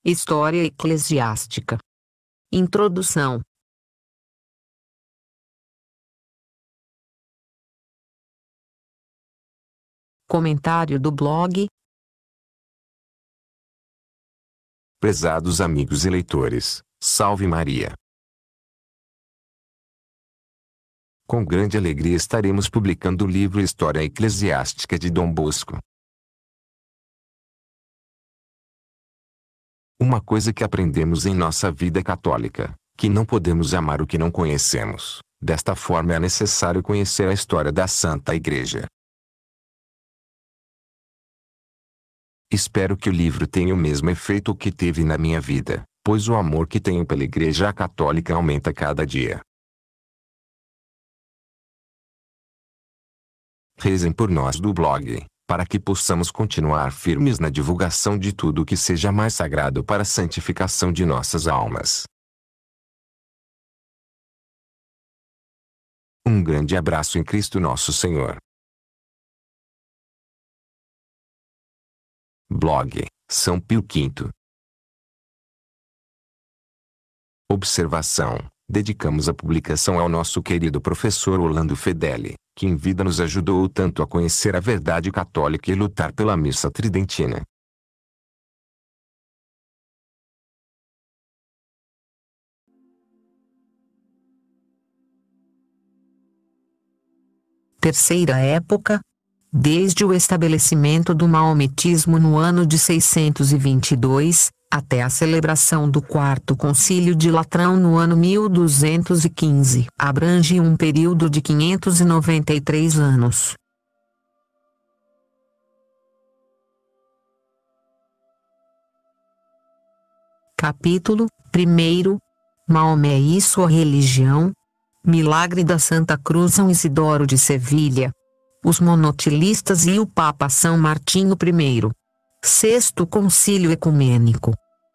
História eclesiástica. Introdução. Comentário do blog. Prezados amigos e leitores, salve Maria! Com grande alegria estaremos publicando o livro História Eclesiástica de Dom Bosco. Uma coisa que aprendemos em nossa vida católica, que não podemos amar o que não conhecemos. Desta forma é necessário conhecer a história da Santa Igreja. Espero que o livro tenha o mesmo efeito que teve na minha vida, pois o amor que tenho pela Igreja Católica aumenta cada dia. Rezem por nós do blog, para que possamos continuar firmes na divulgação de tudo o que seja mais sagrado para a santificação de nossas almas. Um grande abraço em Cristo Nosso Senhor. Blog, São Pio V. Observação: dedicamos a publicação ao nosso querido professor Orlando Fedeli, que em vida nos ajudou tanto a conhecer a verdade católica e lutar pela missa tridentina. Terceira época. Desde o estabelecimento do maometismo no ano de 622, até a celebração do Quarto Concílio de Latrão no ano 1215, abrange um período de 593 anos. Capítulo 1. Maomé e sua religião. Milagre da Santa Cruz. São Isidoro de Sevilha, os monotilistas e o Papa São Martinho I. Sexto Concílio Ecumênico.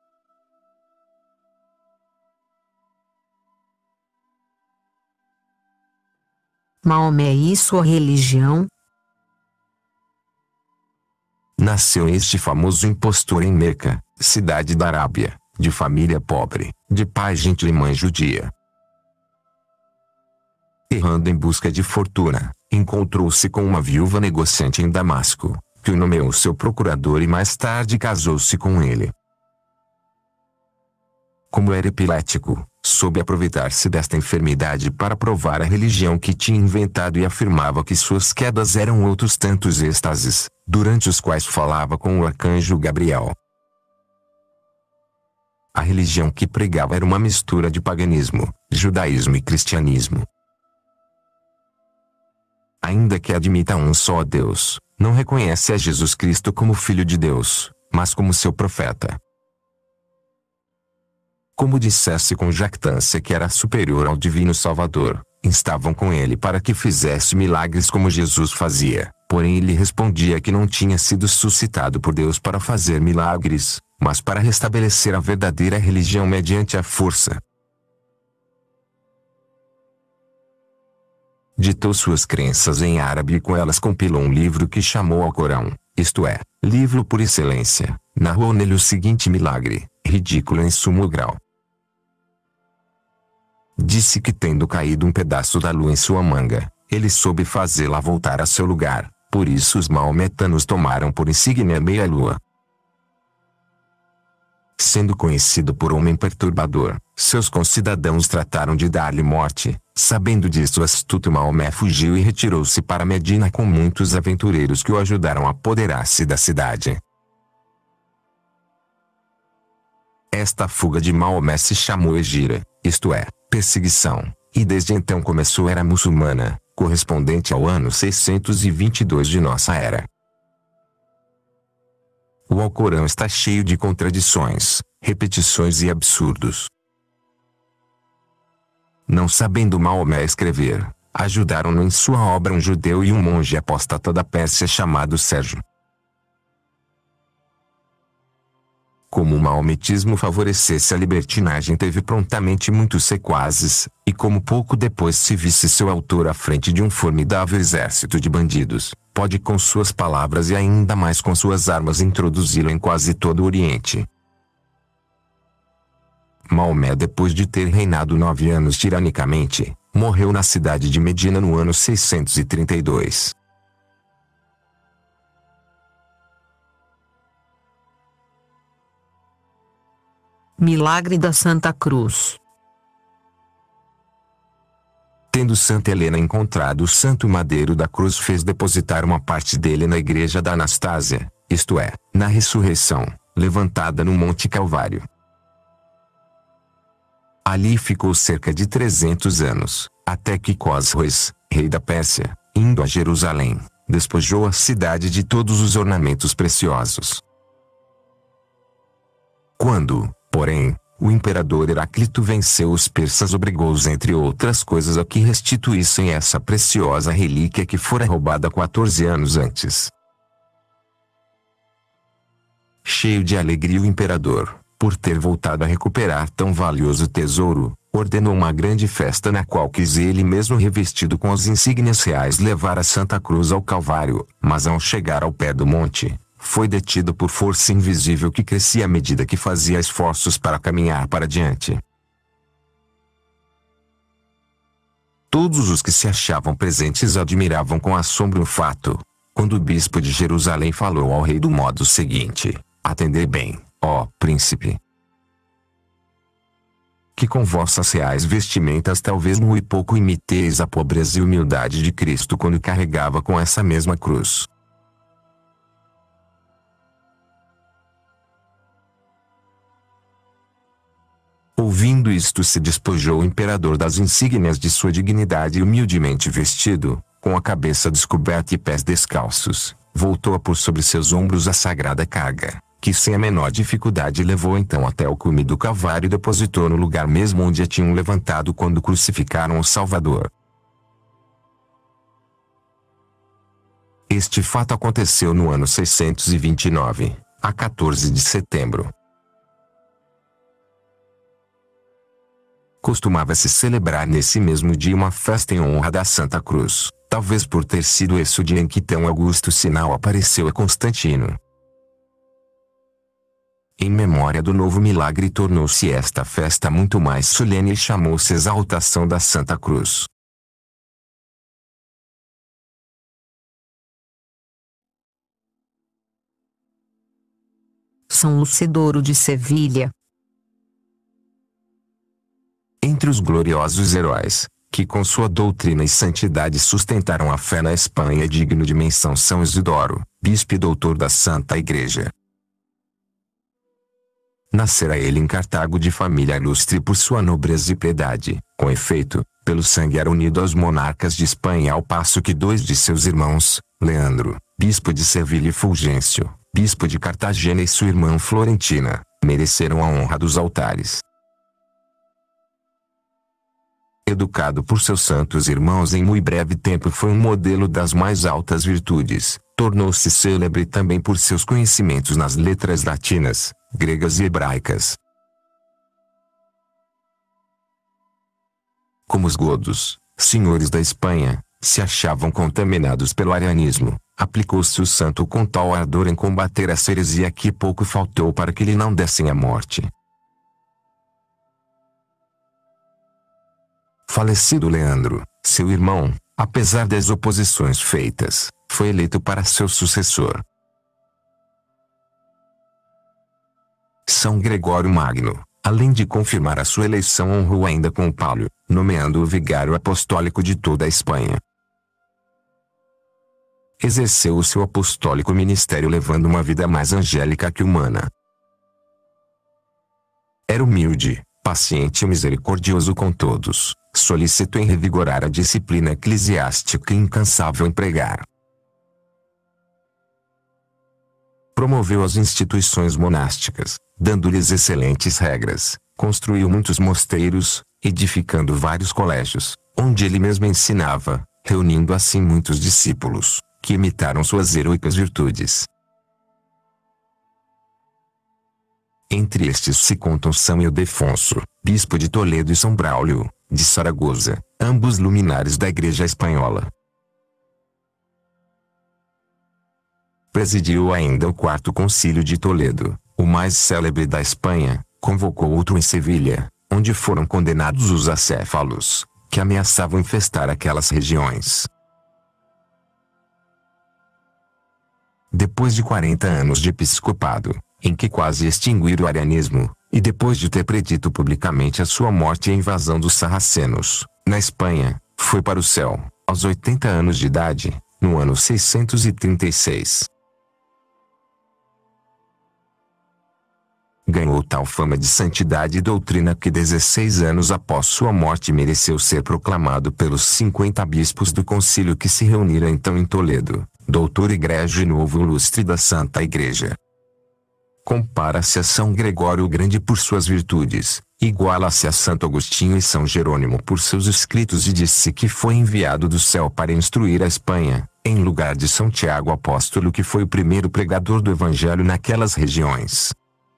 Maomé e sua religião. Nasceu este famoso impostor em Meca, cidade da Arábia, de família pobre, de pai gentil e mãe judia. Errando em busca de fortuna, encontrou-se com uma viúva negociante em Damasco, que o nomeou seu procurador e mais tarde casou-se com ele. Como era epilético, soube aproveitar-se desta enfermidade para provar a religião que tinha inventado e afirmava que suas quedas eram outros tantos êxtases, durante os quais falava com o arcanjo Gabriel. A religião que pregava era uma mistura de paganismo, judaísmo e cristianismo. Ainda que admita um só Deus, não reconhece a Jesus Cristo como Filho de Deus, mas como seu profeta. Como dissesse com jactância que era superior ao Divino Salvador, instavam com ele para que fizesse milagres como Jesus fazia, porém ele respondia que não tinha sido suscitado por Deus para fazer milagres, mas para restabelecer a verdadeira religião mediante a força. Ditou suas crenças em árabe e com elas compilou um livro que chamou Alcorão, isto é, livro por excelência. Narrou nele o seguinte milagre, ridículo em sumo grau. Disse que tendo caído um pedaço da lua em sua manga, ele soube fazê-la voltar a seu lugar, por isso os maometanos tomaram por insígnia meia lua. Sendo conhecido por homem perturbador, seus concidadãos trataram de dar-lhe morte. Sabendo disso, o astuto Maomé fugiu e retirou-se para Medina com muitos aventureiros que o ajudaram a apoderar-se da cidade. Esta fuga de Maomé se chamou Hegira, isto é, perseguição, e desde então começou a Era Muçulmana, correspondente ao ano 622 de nossa era. O Alcorão está cheio de contradições, repetições e absurdos. Não sabendo Maomé escrever, ajudaram-no em sua obra um judeu e um monge apóstata da Pérsia chamado Sérgio. Como o maometismo favorecesse a libertinagem, teve prontamente muitos sequazes, e como pouco depois se visse seu autor à frente de um formidável exército de bandidos, pode com suas palavras e ainda mais com suas armas introduzi-lo em quase todo o Oriente. Maomé, depois de ter reinado 9 anos tiranicamente, morreu na cidade de Medina no ano 632. Milagre da Santa Cruz. Tendo Santa Helena encontrado o santo madeiro da cruz, fez depositar uma parte dele na igreja da Anastásia, isto é, na ressurreição, levantada no Monte Calvário. Ali ficou cerca de 300 anos, até que Cosroes, rei da Pérsia, indo a Jerusalém, despojou a cidade de todos os ornamentos preciosos. Quando, porém, o imperador Heraclito venceu os persas, obrigou-os, entre outras coisas, a que restituíssem essa preciosa relíquia que fora roubada 14 anos antes. Cheio de alegria, o imperador, por ter voltado a recuperar tão valioso tesouro, ordenou uma grande festa, na qual quis ele mesmo, revestido com as insígnias reais, levar a Santa Cruz ao Calvário, mas ao chegar ao pé do monte, foi detido por força invisível que crescia à medida que fazia esforços para caminhar para diante. Todos os que se achavam presentes admiravam com assombro o fato, quando o bispo de Jerusalém falou ao rei do modo seguinte: atendei bem, ó príncipe, que com vossas reais vestimentas talvez muito pouco imiteis a pobreza e humildade de Cristo quando carregava com essa mesma cruz. Ouvindo isto, se despojou o imperador das insígnias de sua dignidade e, humildemente vestido, com a cabeça descoberta e pés descalços, voltou a pôr sobre seus ombros a sagrada carga, que sem a menor dificuldade levou então até o cume do Calvário e depositou no lugar mesmo onde a tinham levantado quando crucificaram o Salvador. Este fato aconteceu no ano 629, a 14 de setembro. Costumava-se celebrar nesse mesmo dia uma festa em honra da Santa Cruz, talvez por ter sido esse o dia em que tão augusto sinal apareceu a Constantino. Em memória do novo milagre, tornou-se esta festa muito mais solene e chamou-se Exaltação da Santa Cruz. São Lucedoro de Sevilha. Entre os gloriosos heróis, que com sua doutrina e santidade sustentaram a fé na Espanha, é digno de menção São Isidoro, bispo e doutor da Santa Igreja. Nascera ele em Cartago de família ilustre por sua nobreza e piedade, com efeito, pelo sangue era unido aos monarcas de Espanha, ao passo que 2 de seus irmãos, Leandro, bispo de Sevilha, e Fulgêncio, bispo de Cartagena, e sua irmã Florentina, mereceram a honra dos altares. Educado por seus santos irmãos em muito breve tempo, foi um modelo das mais altas virtudes, tornou-se célebre também por seus conhecimentos nas letras latinas, gregas e hebraicas. Como os godos, senhores da Espanha, se achavam contaminados pelo arianismo, aplicou-se o santo com tal ardor em combater essa heresia que pouco faltou para que lhe não dessem a morte. Falecido Leandro, seu irmão, apesar das oposições feitas, foi eleito para seu sucessor. São Gregório Magno, além de confirmar a sua eleição, honrou ainda com o pálio, nomeando-o vigário apostólico de toda a Espanha. Exerceu o seu apostólico ministério levando uma vida mais angélica que humana. Era humilde, paciente e misericordioso com todos, solícito em revigorar a disciplina eclesiástica e incansável em pregar. Promoveu as instituições monásticas, dando-lhes excelentes regras, construiu muitos mosteiros, edificando vários colégios, onde ele mesmo ensinava, reunindo assim muitos discípulos, que imitaram suas heroicas virtudes. Entre estes se contam São Ildefonso, bispo de Toledo, e São Braulio, de Saragoza, ambos luminares da Igreja Espanhola. Presidiu ainda o 4º Concílio de Toledo, o mais célebre da Espanha, convocou outro em Sevilha, onde foram condenados os acéfalos, que ameaçavam infestar aquelas regiões. Depois de 40 anos de episcopado, em que quase extinguiram o arianismo, e depois de ter predito publicamente a sua morte e a invasão dos sarracenos, na Espanha, foi para o céu, aos 80 anos de idade, no ano 636. Ganhou tal fama de santidade e doutrina que 16 anos após sua morte mereceu ser proclamado pelos 50 bispos do concílio que se reuniram então em Toledo, doutor egrégio e novo ilustre da Santa Igreja. Compara-se a São Gregório o Grande por suas virtudes, iguala-se a Santo Agostinho e São Jerônimo por seus escritos e disse que foi enviado do céu para instruir a Espanha, em lugar de São Tiago apóstolo que foi o primeiro pregador do Evangelho naquelas regiões.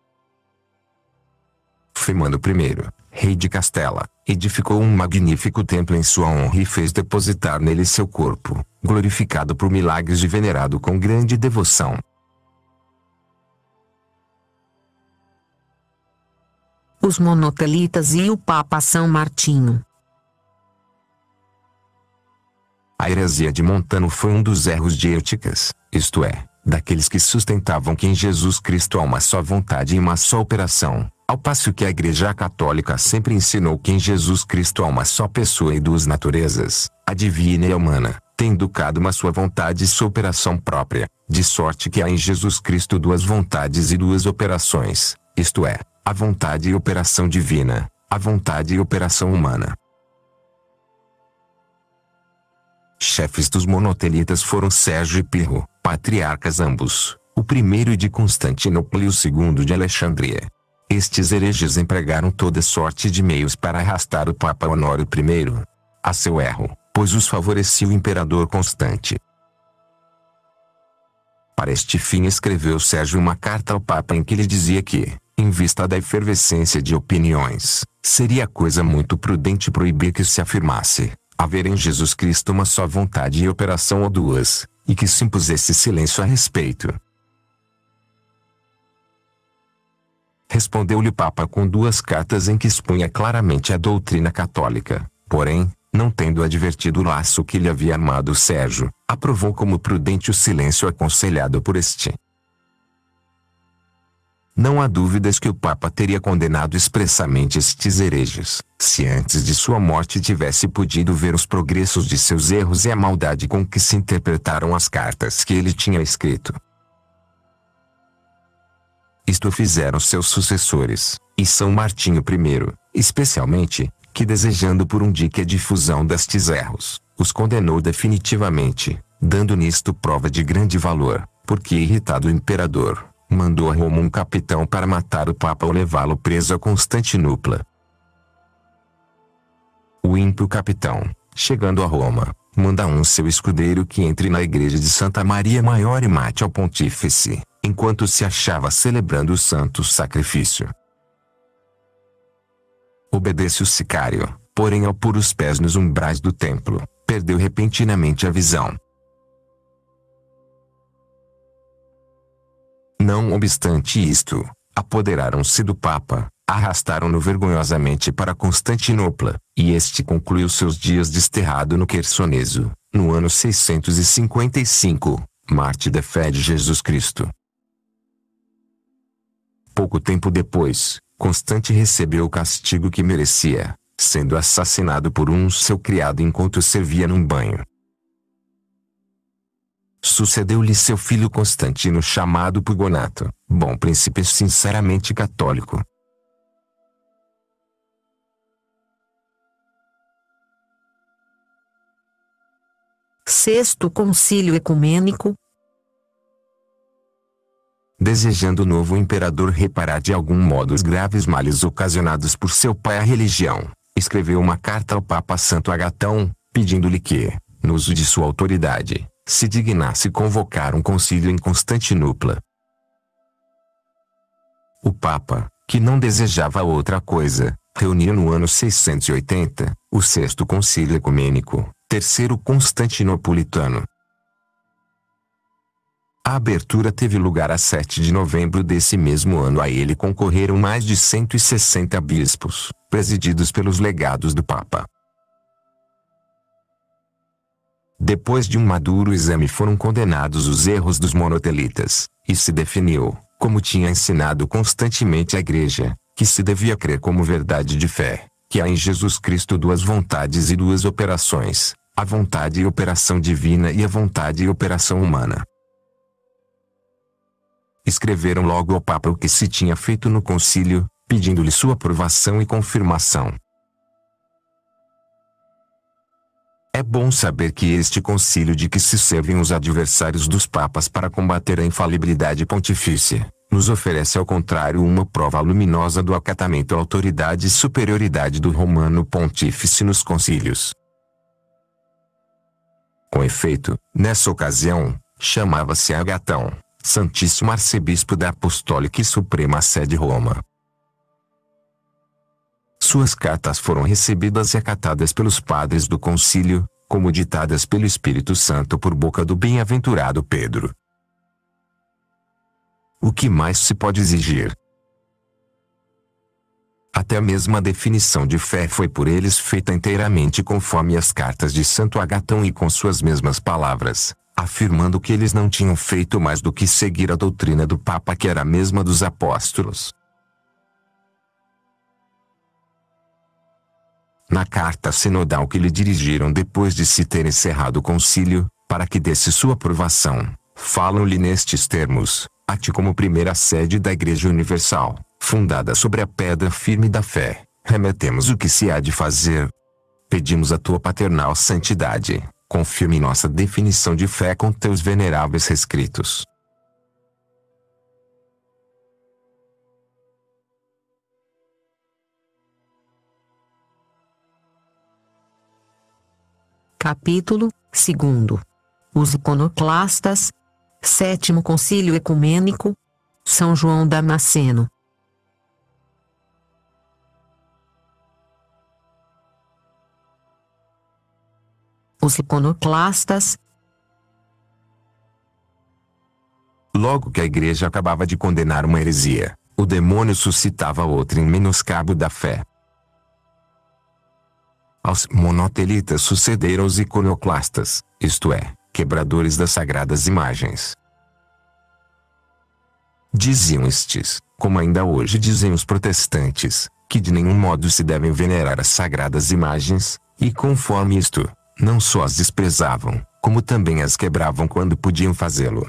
Firmando I, rei de Castela, edificou um magnífico templo em sua honra e fez depositar nele seu corpo, glorificado por milagres e venerado com grande devoção. Os monotelitas e o Papa São Martinho. A heresia de Montano foi um dos erros de Eutíquez, isto é, daqueles que sustentavam que em Jesus Cristo há uma só vontade e uma só operação, ao passo que a Igreja Católica sempre ensinou que em Jesus Cristo há uma só pessoa e duas naturezas, a divina e a humana, tendo cada uma sua vontade e sua operação própria, de sorte que há em Jesus Cristo duas vontades e duas operações, isto é, a vontade e operação divina, a vontade e operação humana. Chefes dos monotelitas foram Sérgio e Pirro, patriarcas ambos, o primeiro de Constantinopla e o segundo de Alexandria. Estes hereges empregaram toda sorte de meios para arrastar o Papa Honório I a seu erro, pois os favorecia o imperador Constante. Para este fim escreveu Sérgio uma carta ao Papa em que lhe dizia que, em vista da efervescência de opiniões, seria coisa muito prudente proibir que se afirmasse haver em Jesus Cristo uma só vontade e operação ou duas, e que se impusesse silêncio a respeito. Respondeu-lhe o Papa com duas cartas em que expunha claramente a doutrina católica, porém, não tendo advertido o laço que lhe havia armado Sérgio, aprovou como prudente o silêncio aconselhado por este. Não há dúvidas que o Papa teria condenado expressamente estes hereges, se antes de sua morte tivesse podido ver os progressos de seus erros e a maldade com que se interpretaram as cartas que ele tinha escrito. Isto fizeram seus sucessores, e São Martinho I, especialmente, que desejando por um dique a difusão destes erros, os condenou definitivamente, dando nisto prova de grande valor, porque irritado o imperador, mandou a Roma um capitão para matar o Papa ou levá-lo preso a Constantinopla. O ímpio capitão, chegando a Roma, manda seu escudeiro que entre na igreja de Santa Maria Maior e mate ao pontífice, enquanto se achava celebrando o santo sacrifício. Obedece o sicário, porém ao pôr os pés nos umbrais do templo, perdeu repentinamente a visão. Não obstante isto, apoderaram-se do Papa, arrastaram-no vergonhosamente para Constantinopla, e este concluiu seus dias desterrado no Quersoneso, no ano 655, Marte da fé de Jesus Cristo. Pouco tempo depois, Constante recebeu o castigo que merecia, sendo assassinado por seu criado enquanto servia num banho. Sucedeu-lhe seu filho Constantino chamado Pugonato, bom príncipe sinceramente católico. Sexto Concílio Ecumênico. Desejando o novo imperador reparar de algum modo os graves males ocasionados por seu pai à religião, escreveu uma carta ao Papa Santo Agatão, pedindo-lhe que, no uso de sua autoridade, se dignasse convocar um concílio em Constantinopla. O Papa, que não desejava outra coisa, reuniu no ano 680, o Sexto Concílio Ecumênico, Terceiro Constantinopolitano. A abertura teve lugar a 7 de novembro desse mesmo ano. A ele concorreram mais de 160 bispos, presididos pelos legados do Papa. Depois de um maduro exame foram condenados os erros dos monotelitas, e se definiu, como tinha ensinado constantemente a Igreja, que se devia crer como verdade de fé, que há em Jesus Cristo duas vontades e duas operações, a vontade e operação divina e a vontade e operação humana. Escreveram logo ao Papa o que se tinha feito no concílio, pedindo-lhe sua aprovação e confirmação. É bom saber que este concílio de que se servem os adversários dos papas para combater a infalibilidade pontifícia, nos oferece ao contrário uma prova luminosa do acatamento à autoridade e superioridade do Romano Pontífice nos concílios. Com efeito, nessa ocasião, chamava-se Agatão, Santíssimo Arcebispo da Apostólica e Suprema Sé de Roma. Suas cartas foram recebidas e acatadas pelos padres do concílio, como ditadas pelo Espírito Santo por boca do bem-aventurado Pedro. O que mais se pode exigir? Até a mesma definição de fé foi por eles feita inteiramente conforme as cartas de Santo Agatão e com suas mesmas palavras, afirmando que eles não tinham feito mais do que seguir a doutrina do Papa, que era a mesma dos apóstolos. Na carta sinodal que lhe dirigiram depois de se ter encerrado o concílio, para que desse sua aprovação, falam-lhe nestes termos: a ti como primeira sede da Igreja Universal, fundada sobre a pedra firme da fé, remetemos o que se há de fazer. Pedimos a tua paternal santidade, confirme nossa definição de fé com teus veneráveis rescritos. Capítulo 2. Os iconoclastas. Sétimo Concílio Ecumênico. São João Damasceno. Os iconoclastas. Logo que a Igreja acabava de condenar uma heresia, o demônio suscitava outra em menoscabo da fé. Aos monotelitas sucederam os iconoclastas, isto é, quebradores das sagradas imagens. Diziam estes, como ainda hoje dizem os protestantes, que de nenhum modo se devem venerar as sagradas imagens, e conforme isto, não só as desprezavam, como também as quebravam quando podiam fazê-lo.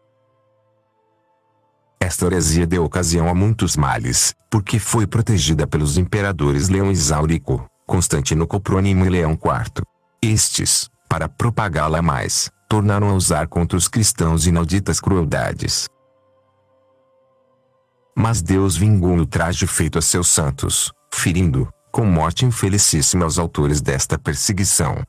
Esta heresia deu ocasião a muitos males, porque foi protegida pelos imperadores Leão Exaurico, Constantino Coprônimo e Leão IV. Estes, para propagá-la mais, tornaram a usar contra os cristãos inauditas crueldades. Mas Deus vingou o ultraje feito a seus santos, ferindo, com morte infelicíssima, os autores desta perseguição.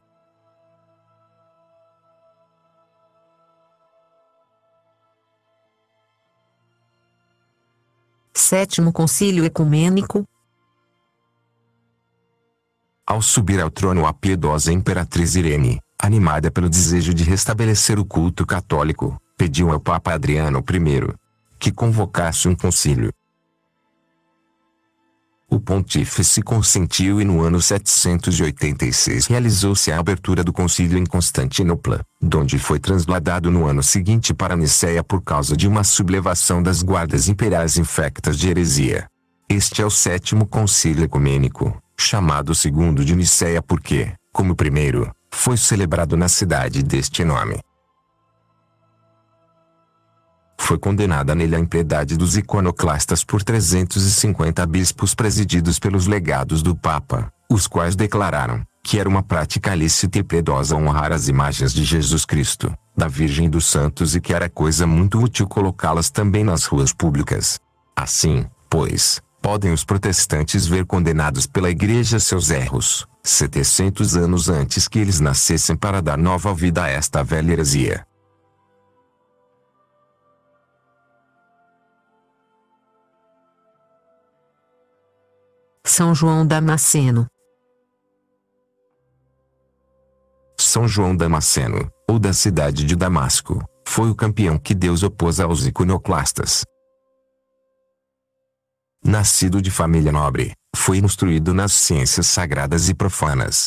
Sétimo Concílio Ecumênico. Ao subir ao trono a piedosa imperatriz Irene, animada pelo desejo de restabelecer o culto católico, pediu ao Papa Adriano I que convocasse um concílio. O pontífice consentiu e no ano 786 realizou-se a abertura do concílio em Constantinopla, donde foi trasladado no ano seguinte para Nicéia por causa de uma sublevação das guardas imperiais infectas de heresia. Este é o sétimo concílio ecumênico, chamado segundo de Nicéia porque, como o primeiro, foi celebrado na cidade deste nome. Foi condenada nele a impiedade dos iconoclastas por 350 bispos presididos pelos legados do Papa, os quais declararam que era uma prática lícita e piedosa honrar as imagens de Jesus Cristo, da Virgem e dos Santos, e que era coisa muito útil colocá-las também nas ruas públicas. Assim, pois, podem os protestantes ver condenados pela Igreja seus erros, 700 anos antes que eles nascessem, para dar nova vida a esta velha heresia. São João Damasceno. São João Damasceno, ou da cidade de Damasco, foi o campeão que Deus opôs aos iconoclastas. Nascido de família nobre, foi instruído nas ciências sagradas e profanas.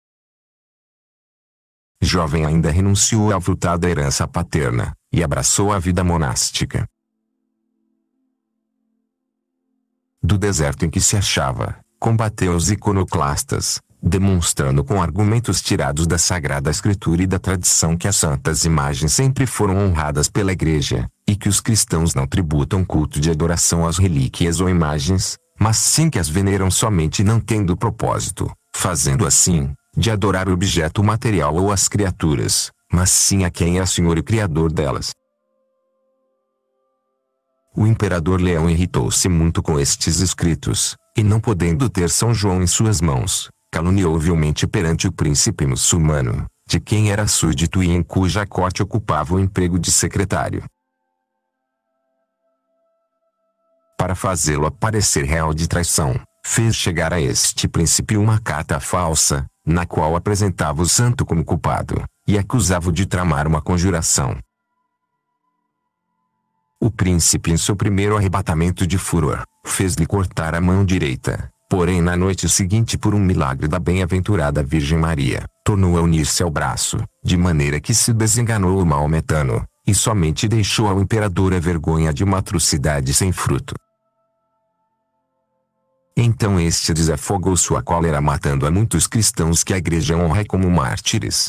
Jovem ainda renunciou à avultada herança paterna, e abraçou a vida monástica. Do deserto em que se achava, combateu os iconoclastas, demonstrando com argumentos tirados da Sagrada Escritura e da tradição que as santas imagens sempre foram honradas pela Igreja, e que os cristãos não tributam culto de adoração às relíquias ou imagens, mas sim que as veneram somente não tendo propósito, fazendo assim, de adorar o objeto material ou as criaturas, mas sim a quem é Senhor e Criador delas. O imperador Leão irritou-se muito com estes escritos, e não podendo ter São João em suas mãos, caluniou vilmente perante o príncipe muçulmano, de quem era súdito e em cuja corte ocupava o emprego de secretário. Para fazê-lo aparecer réu de traição, fez chegar a este príncipe uma carta falsa, na qual apresentava o santo como culpado, e acusava-o de tramar uma conjuração. O príncipe, em seu primeiro arrebatamento de furor, fez-lhe cortar a mão direita, porém na noite seguinte, por um milagre da bem-aventurada Virgem Maria, tornou a unir-se ao braço, de maneira que se desenganou o maometano, e somente deixou ao imperador a vergonha de uma atrocidade sem fruto. Então este desafogou sua cólera matando a muitos cristãos que a Igreja honra como mártires.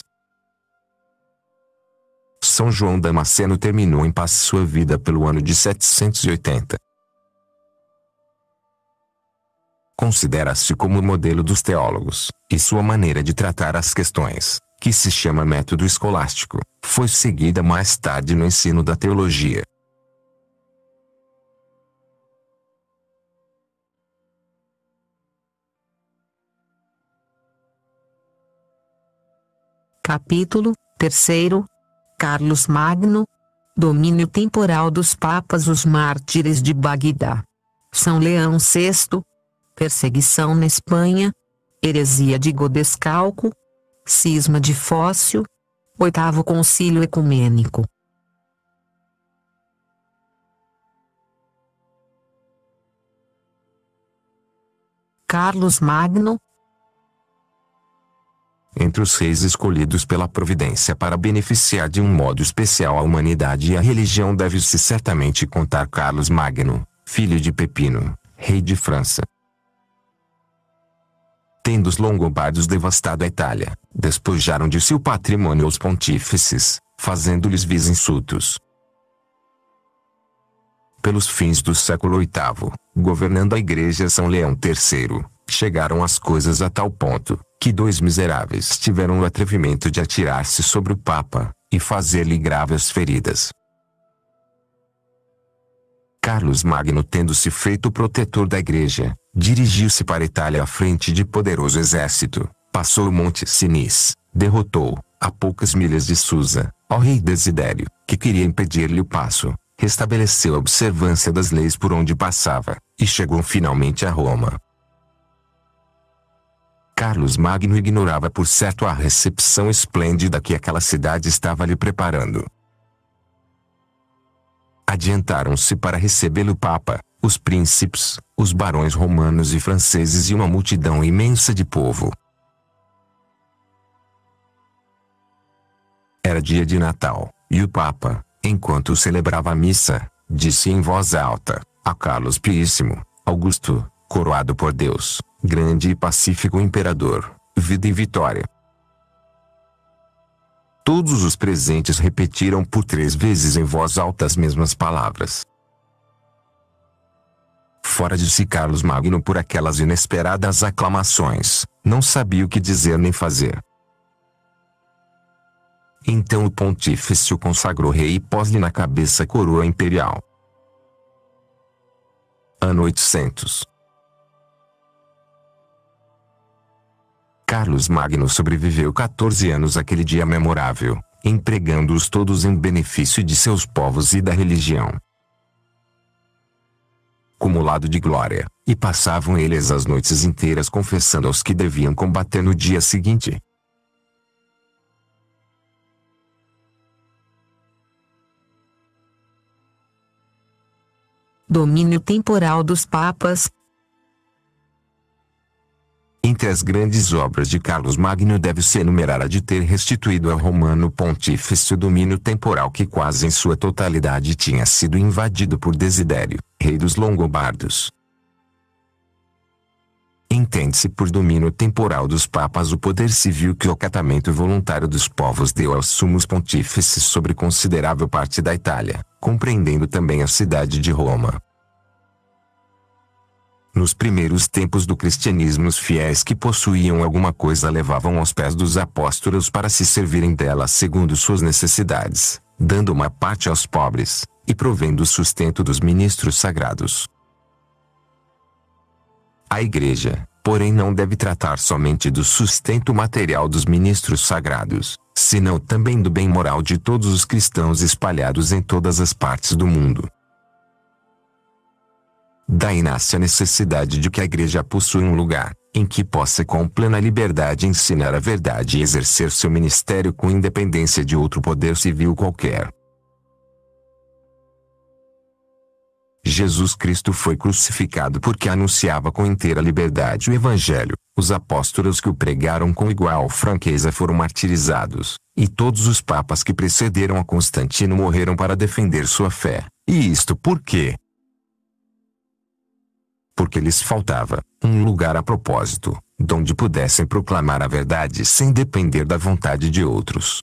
São João Damasceno terminou em paz sua vida pelo ano de 780. Considera-se como o modelo dos teólogos, e sua maneira de tratar as questões, que se chama método escolástico, foi seguida mais tarde no ensino da teologia. Capítulo 3. Carlos Magno. Domínio temporal dos papas. Os mártires de Bagdá. São Leão VI. Perseguição na Espanha. Heresia de Godescalco. Cisma de Fócio. 8º Concílio Ecumênico. Carlos Magno. Entre os reis escolhidos pela providência para beneficiar de um modo especial a humanidade e a religião deve-se certamente contar Carlos Magno, filho de Pepino, rei de França. Tendo os longobardos devastado a Itália, despojaram de seu patrimônio os pontífices, fazendo-lhes vis insultos. Pelos fins do século VIII, governando a Igreja São Leão III, chegaram as coisas a tal ponto, que 2 miseráveis tiveram o atrevimento de atirar-se sobre o Papa, e fazer-lhe graves feridas. Carlos Magno, tendo-se feito protetor da Igreja, dirigiu-se para a Itália à frente de poderoso exército, passou o Monte Sinis, derrotou, a poucas milhas de Susa, ao rei Desidério, que queria impedir-lhe o passo, restabeleceu a observância das leis por onde passava, e chegou finalmente a Roma. Carlos Magno ignorava por certo a recepção esplêndida que aquela cidade estava lhe preparando. Adiantaram-se para recebê-lo o Papa, os príncipes, os barões romanos e franceses e uma multidão imensa de povo. Era dia de Natal, e o Papa, enquanto celebrava a missa, disse em voz alta, a Carlos Piíssimo, Augusto, coroado por Deus, grande e pacífico imperador, vida e vitória. Todos os presentes repetiram por 3 vezes em voz alta as mesmas palavras. Fora de si Carlos Magno por aquelas inesperadas aclamações, não sabia o que dizer nem fazer. Então o pontífice o consagrou rei e pôs-lhe na cabeça a coroa imperial. Ano 800. Carlos Magno sobreviveu 14 anos àquele dia memorável, empregando-os todos em benefício de seus povos e da religião. Cumulado de glória, e passavam eles as noites inteiras confessando aos que deviam combater no dia seguinte. Domínio temporal dos papas. Entre as grandes obras de Carlos Magno deve-se enumerar a de ter restituído ao Romano Pontífice o domínio temporal que quase em sua totalidade tinha sido invadido por Desidério, rei dos Longobardos. Entende-se por domínio temporal dos papas o poder civil que o acatamento voluntário dos povos deu aos sumos pontífices sobre considerável parte da Itália, compreendendo também a cidade de Roma. Nos primeiros tempos do cristianismo, os fiéis que possuíam alguma coisa levavam aos pés dos apóstolos para se servirem dela segundo suas necessidades, dando uma parte aos pobres, e provendo o sustento dos ministros sagrados. A Igreja, porém, não deve tratar somente do sustento material dos ministros sagrados, senão também do bem moral de todos os cristãos espalhados em todas as partes do mundo. Daí nasce a necessidade de que a Igreja possua um lugar, em que possa com plena liberdade ensinar a verdade e exercer seu ministério com independência de outro poder civil qualquer. Jesus Cristo foi crucificado porque anunciava com inteira liberdade o Evangelho. Os apóstolos que o pregaram com igual franqueza foram martirizados, e todos os papas que precederam a Constantino morreram para defender sua fé. E isto por quê? Porque lhes faltava um lugar a propósito, donde pudessem proclamar a verdade sem depender da vontade de outros.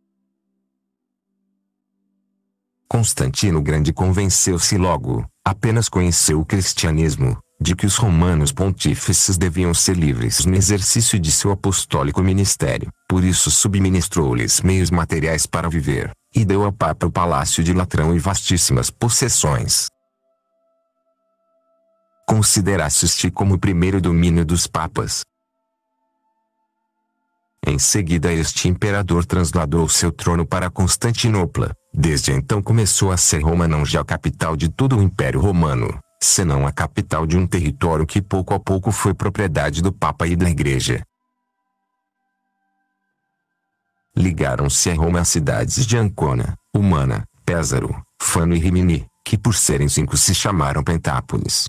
Constantino o Grande convenceu-se logo, apenas conheceu o cristianismo, de que os romanos pontífices deviam ser livres no exercício de seu apostólico ministério, por isso subministrou-lhes meios materiais para viver, e deu ao Papa o palácio de Latrão e vastíssimas possessões. Considerasse este como o primeiro domínio dos papas. Em seguida este imperador trasladou seu trono para Constantinopla. Desde então começou a ser Roma não já a capital de todo o Império Romano, senão a capital de um território que pouco a pouco foi propriedade do Papa e da Igreja. Ligaram-se a Roma as cidades de Ancona, Umana, Pézaro, Fano e Rimini, que por serem 5 se chamaram Pentápolis.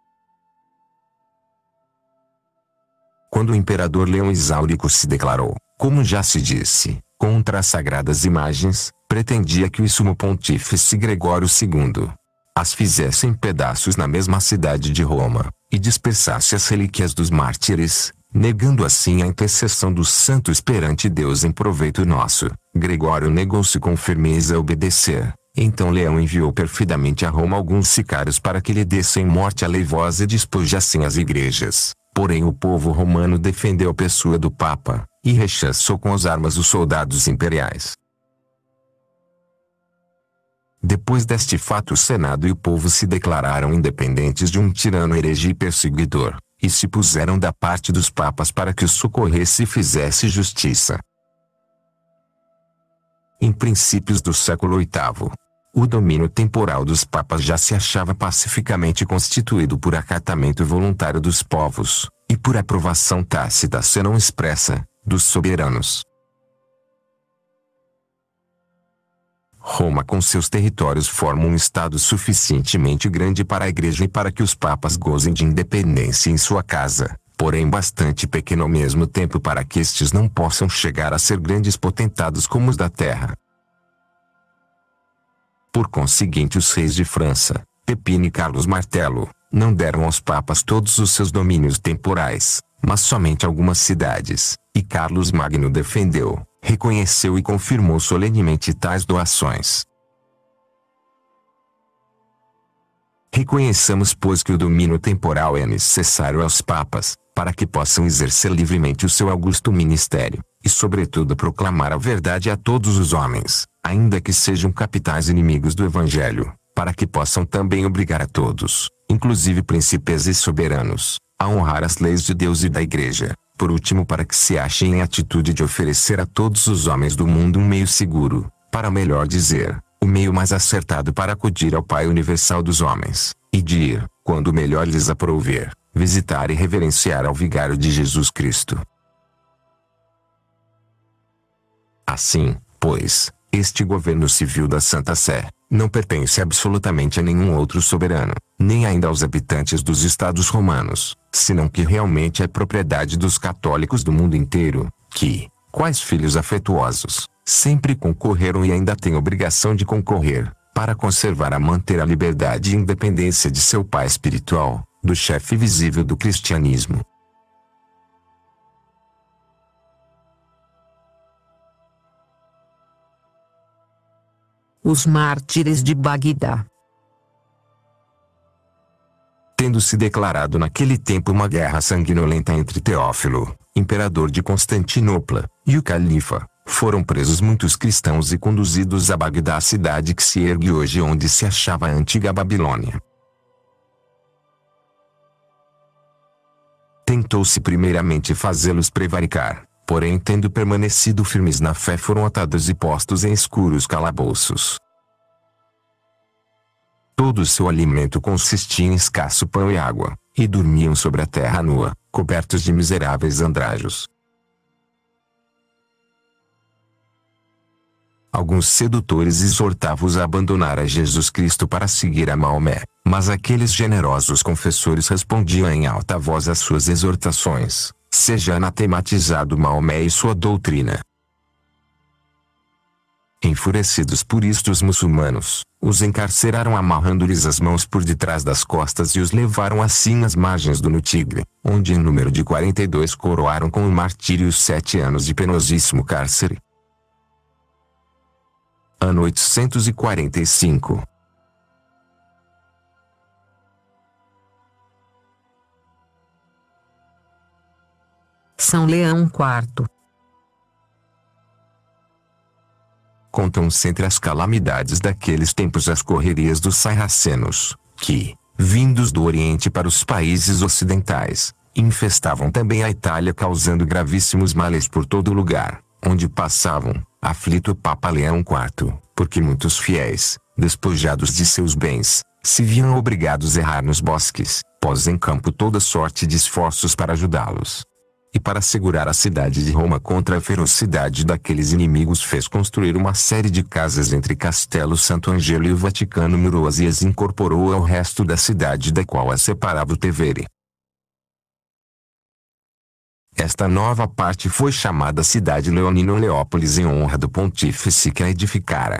Quando o imperador Leão Exáurico se declarou, como já se disse, contra as sagradas imagens, pretendia que o sumo pontífice Gregório II as fizesse em pedaços na mesma cidade de Roma, e dispersasse as relíquias dos mártires, negando assim a intercessão dos santos perante Deus em proveito nosso. Gregório negou-se com firmeza a obedecer. Então Leão enviou perfidamente a Roma alguns sicários para que lhe dessem morte aleivosa e despojassem as igrejas. Porém o povo romano defendeu a pessoa do Papa, e rechaçou com as armas os soldados imperiais. Depois deste fato o Senado e o povo se declararam independentes de um tirano herege e perseguidor, e se puseram da parte dos papas para que os socorresse e fizesse justiça. Em princípios do século VIII, o domínio temporal dos papas já se achava pacificamente constituído por acatamento voluntário dos povos, e por aprovação tácita se não expressa, dos soberanos. Roma com seus territórios forma um estado suficientemente grande para a Igreja e para que os papas gozem de independência em sua casa, porém bastante pequeno ao mesmo tempo para que estes não possam chegar a ser grandes potentados como os da terra. Por conseguinte os reis de França, Pepino e Carlos Martelo, não deram aos papas todos os seus domínios temporais, mas somente algumas cidades, e Carlos Magno defendeu, reconheceu e confirmou solenemente tais doações. Reconheçamos, pois, que o domínio temporal é necessário aos papas, para que possam exercer livremente o seu augusto ministério, e sobretudo proclamar a verdade a todos os homens, ainda que sejam capitais inimigos do Evangelho, para que possam também obrigar a todos, inclusive príncipes e soberanos, a honrar as leis de Deus e da Igreja. Por último, para que se achem em atitude de oferecer a todos os homens do mundo um meio seguro, para melhor dizer, o meio mais acertado para acudir ao Pai universal dos homens, e de ir, quando melhor lhes aprouver, visitar e reverenciar ao Vigário de Jesus Cristo. Assim, pois, Este governo civil da Santa Sé não pertence absolutamente a nenhum outro soberano, nem ainda aos habitantes dos estados romanos, senão que realmente é propriedade dos católicos do mundo inteiro, que, quais filhos afetuosos, sempre concorreram e ainda têm obrigação de concorrer, para conservar e manter a liberdade e independência de seu pai espiritual, do chefe visível do cristianismo. Os mártires de Bagdá. Tendo se declarado naquele tempo uma guerra sanguinolenta entre Teófilo, imperador de Constantinopla, e o califa, foram presos muitos cristãos e conduzidos a Bagdá, a cidade que se ergue hoje onde se achava a antiga Babilônia. Tentou-se primeiramente fazê-los prevaricar, porém tendo permanecido firmes na fé foram atados e postos em escuros calabouços. Todo o seu alimento consistia em escasso pão e água, e dormiam sobre a terra nua, cobertos de miseráveis andrajos. Alguns sedutores exortavam-os a abandonar a Jesus Cristo para seguir a Maomé, mas aqueles generosos confessores respondiam em alta voz às suas exortações: seja anatematizado Maomé e sua doutrina. Enfurecidos por isto, os muçulmanos os encarceraram amarrando-lhes as mãos por detrás das costas e os levaram assim às margens do Tigre, onde em número de 42 coroaram com o martírio 7 anos de penosíssimo cárcere. Ano 845. São Leão IV. Contam-se entre as calamidades daqueles tempos as correrias dos sarracenos, que, vindos do Oriente para os países ocidentais, infestavam também a Itália, causando gravíssimos males por todo lugar, onde passavam, aflito o Papa Leão IV, porque muitos fiéis, despojados de seus bens, se viam obrigados a errar nos bosques, pôs em campo toda sorte de esforços para ajudá-los. E para segurar a cidade de Roma contra a ferocidade daqueles inimigos, fez construir uma série de casas entre Castelo Santo Angelo e o Vaticano, murou-as e as incorporou ao resto da cidade, da qual as separava o Tevere. Esta nova parte foi chamada Cidade Leonina ou Leópolis em honra do pontífice que a edificara.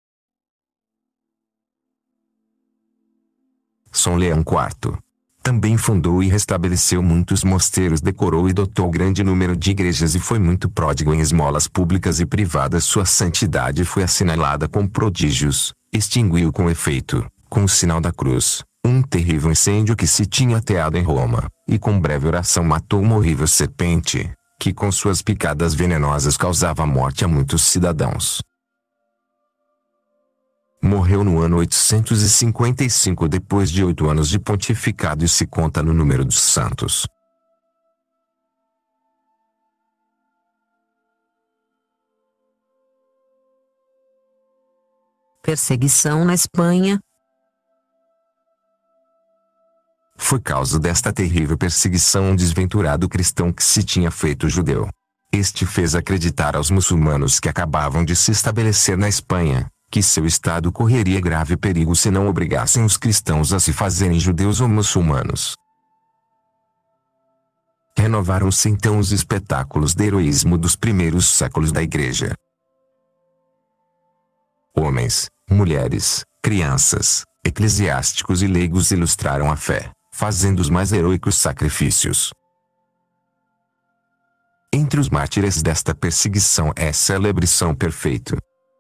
São Leão IV também fundou e restabeleceu muitos mosteiros, decorou e dotou grande número de igrejas e foi muito pródigo em esmolas públicas e privadas. Sua santidade foi assinalada com prodígios, extinguiu com efeito, com o sinal da cruz, um terrível incêndio que se tinha ateado em Roma, e com breve oração matou uma horrível serpente, que com suas picadas venenosas causava morte a muitos cidadãos. Morreu no ano 855 depois de 8 anos de pontificado e se conta no número dos santos. Perseguição na Espanha. Foi causa desta terrível perseguição um desventurado cristão que se tinha feito judeu. Este fez acreditar aos muçulmanos que acabavam de se estabelecer na Espanha, que seu estado correria grave perigo se não obrigassem os cristãos a se fazerem judeus ou muçulmanos. Renovaram-se então os espetáculos de heroísmo dos primeiros séculos da Igreja. Homens, mulheres, crianças, eclesiásticos e leigos ilustraram a fé, fazendo os mais heroicos sacrifícios. Entre os mártires desta perseguição é célebre São Perfeito.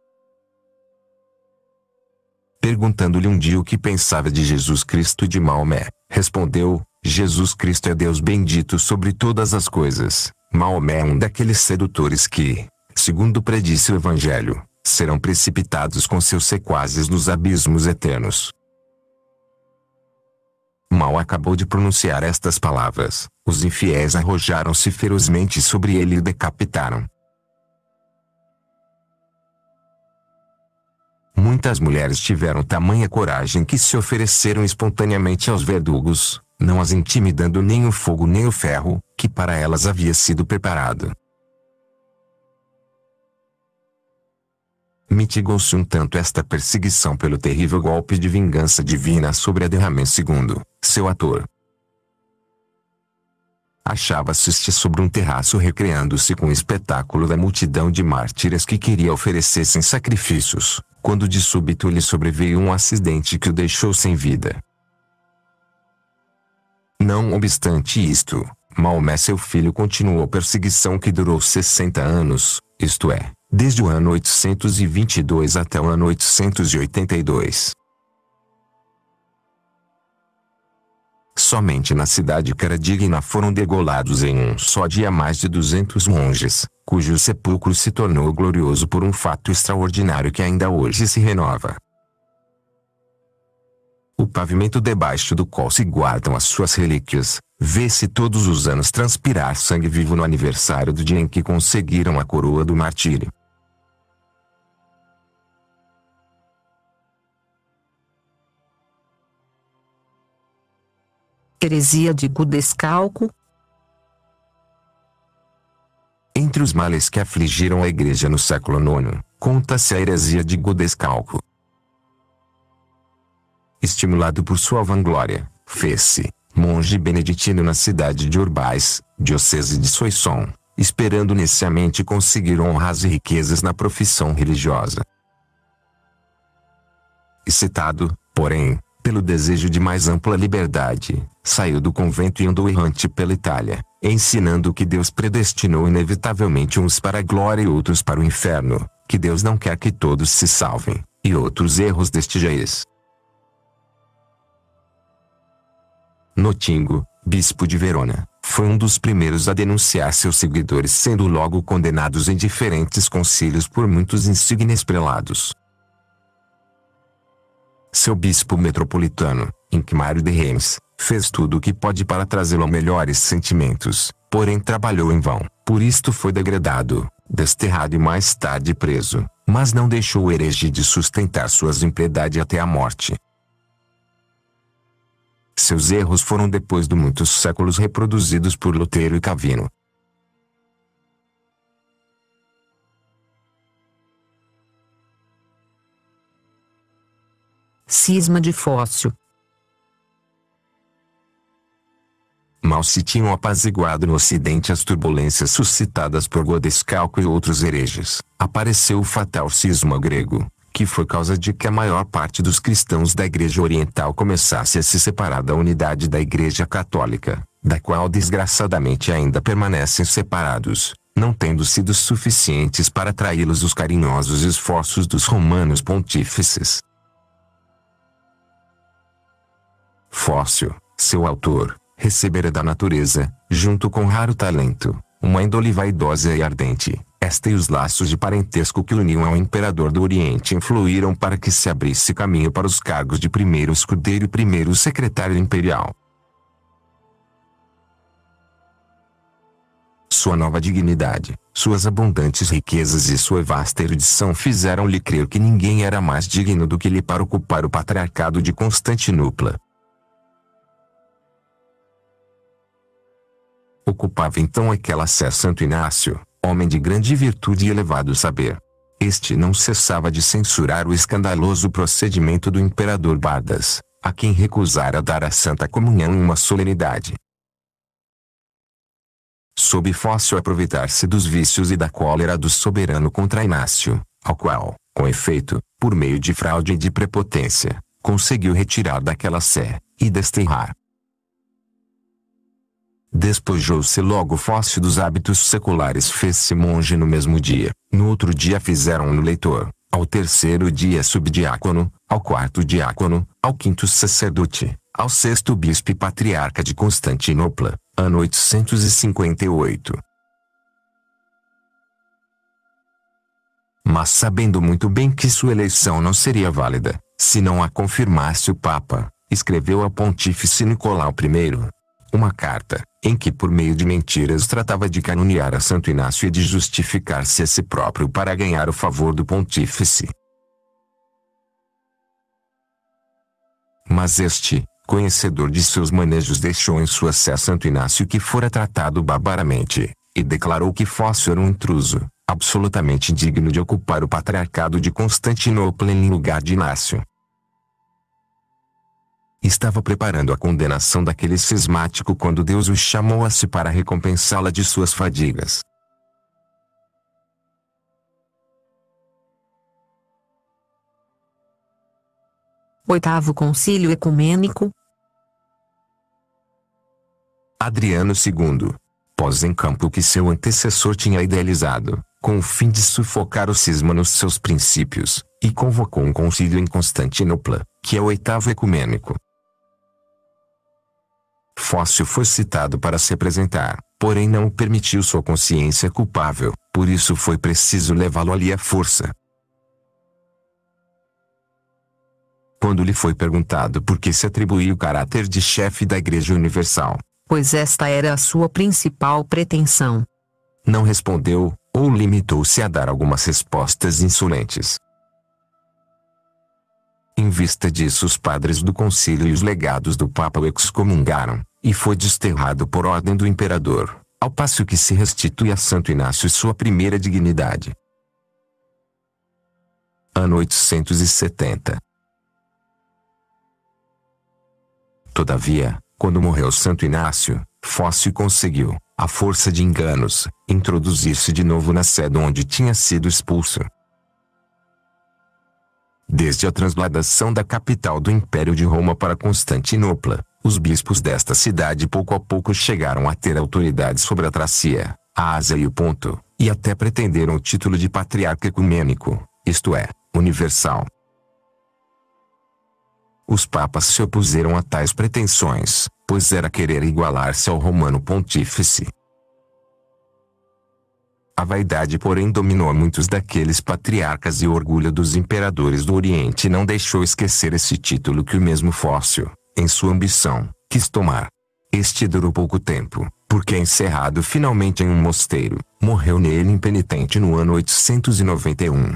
Perguntando-lhe um dia o que pensava de Jesus Cristo e de Maomé, respondeu: Jesus Cristo é Deus bendito sobre todas as coisas. Maomé é um daqueles sedutores que, segundo predisse o Evangelho, serão precipitados com seus sequazes nos abismos eternos. Mal acabou de pronunciar estas palavras, os infiéis arrojaram-se ferozmente sobre ele e o decapitaram. Muitas mulheres tiveram tamanha coragem que se ofereceram espontaneamente aos verdugos, não as intimidando nem o fogo nem o ferro, que para elas havia sido preparado. mitigou-se um tanto esta perseguição pelo terrível golpe de vingança divina sobre Adramelin II, seu ator. Achava-se este sobre um terraço recreando-se com o espetáculo da multidão de mártires que queria oferecessem sacrifícios, quando de súbito lhe sobreveio um acidente que o deixou sem vida. Não obstante isto, Maomé seu filho continuou a perseguição que durou 60 anos, isto é, desde o ano 822 até o ano 882. Somente na cidade Karadigna foram degolados em um só dia mais de 200 monges, cujo sepulcro se tornou glorioso por um fato extraordinário que ainda hoje se renova. O pavimento debaixo do qual se guardam as suas relíquias, vê-se todos os anos transpirar sangue vivo no aniversário do dia em que conseguiram a coroa do martírio. Heresia de Gudescalco. Entre os males que afligiram a Igreja no século IX, conta-se a heresia de Gudescalco. Estimulado por sua vanglória, fez-se monge beneditino na cidade de Urbais, diocese de Soissons, esperando neciamente conseguir honras e riquezas na profissão religiosa. Excitado, porém, pelo desejo de mais ampla liberdade, saiu do convento e andou errante pela Itália, ensinando que Deus predestinou inevitavelmente uns para a glória e outros para o inferno, que Deus não quer que todos se salvem, e outros erros deste géis. Notingo, bispo de Verona, foi um dos primeiros a denunciar seus seguidores, sendo logo condenados em diferentes concílios por muitos insignes prelados. Seu bispo metropolitano, Inquimário de Reims, fez tudo o que pode para trazê-lo a melhores sentimentos, porém trabalhou em vão, por isto foi degradado, desterrado e mais tarde preso, mas não deixou o herege de sustentar suas impiedades até a morte. Seus erros foram depois de muitos séculos reproduzidos por Lutero e Calvino. Cisma de Fócio. Mal se tinham apaziguado no ocidente as turbulências suscitadas por Gudescalco e outros hereges, apareceu o fatal cisma grego, que foi causa de que a maior parte dos cristãos da Igreja Oriental começasse a se separar da unidade da Igreja Católica, da qual desgraçadamente ainda permanecem separados, não tendo sido suficientes para atraí-los os carinhosos esforços dos romanos pontífices. Fócio, seu autor, recebera da natureza, junto com raro talento, uma índole vaidosa e ardente. Esta e os laços de parentesco que o uniam ao imperador do Oriente influíram para que se abrisse caminho para os cargos de primeiro escudeiro e primeiro secretário imperial. Sua nova dignidade, suas abundantes riquezas e sua vasta erudição fizeram-lhe crer que ninguém era mais digno do que ele para ocupar o patriarcado de Constantinopla. Ocupava então aquela sé Santo Inácio, homem de grande virtude e elevado saber. Este não cessava de censurar o escandaloso procedimento do imperador Bardas, a quem recusara dar a Santa Comunhão em uma solenidade. Soube Fócio aproveitar-se dos vícios e da cólera do soberano contra Inácio, ao qual, com efeito, por meio de fraude e de prepotência, conseguiu retirar daquela sé, e desterrar. Despojou-se logo Fócio dos hábitos seculares, fez-se monge no mesmo dia, no outro dia fizeram-no leitor, ao terceiro dia subdiácono, ao quarto diácono, ao quinto sacerdote, ao sexto bispo e patriarca de Constantinopla, ano 858. Mas sabendo muito bem que sua eleição não seria válida, se não a confirmasse o Papa, escreveu ao pontífice Nicolau I uma carta, em que por meio de mentiras tratava de caluniar a Santo Inácio e de justificar-se a si próprio para ganhar o favor do pontífice. Mas este, conhecedor de seus manejos, deixou em sua sé Santo Inácio que fora tratado barbaramente, e declarou que Fócio era um intruso, absolutamente indigno de ocupar o patriarcado de Constantinopla em lugar de Inácio. Estava preparando a condenação daquele cismático quando Deus o chamou a si para recompensá-la de suas fadigas. Oitavo Concílio Ecumênico. Adriano II pôs em campo o que seu antecessor tinha idealizado, com o fim de sufocar o cisma nos seus princípios, e convocou um concílio em Constantinopla, que é o Oitavo Ecumênico. Fócio foi citado para se apresentar, porém não o permitiu sua consciência culpável, por isso foi preciso levá-lo ali à força. Quando lhe foi perguntado por que se atribuiu o caráter de chefe da Igreja Universal, pois esta era a sua principal pretensão, não respondeu, ou limitou-se a dar algumas respostas insolentes. Em vista disso, os padres do concílio e os legados do Papa o excomungaram, e foi desterrado por ordem do imperador, ao passo que se restitui a Santo Inácio sua primeira dignidade. Ano 870. Todavia, quando morreu Santo Inácio, Fócio conseguiu, à força de enganos, introduzir-se de novo na sede onde tinha sido expulso. Desde a transladação da capital do Império de Roma para Constantinopla, os bispos desta cidade pouco a pouco chegaram a ter autoridade sobre a Trácia, a Ásia e o Ponto, e até pretenderam o título de patriarca ecumênico, isto é, universal. Os papas se opuseram a tais pretensões, pois era querer igualar-se ao romano pontífice. A vaidade, porém, dominou a muitos daqueles patriarcas e o orgulho dos imperadores do Oriente não deixou esquecer esse título que o mesmo Fócio, em sua ambição, quis tomar. Este durou pouco tempo, porque encerrado finalmente em um mosteiro, morreu nele impenitente no ano 891.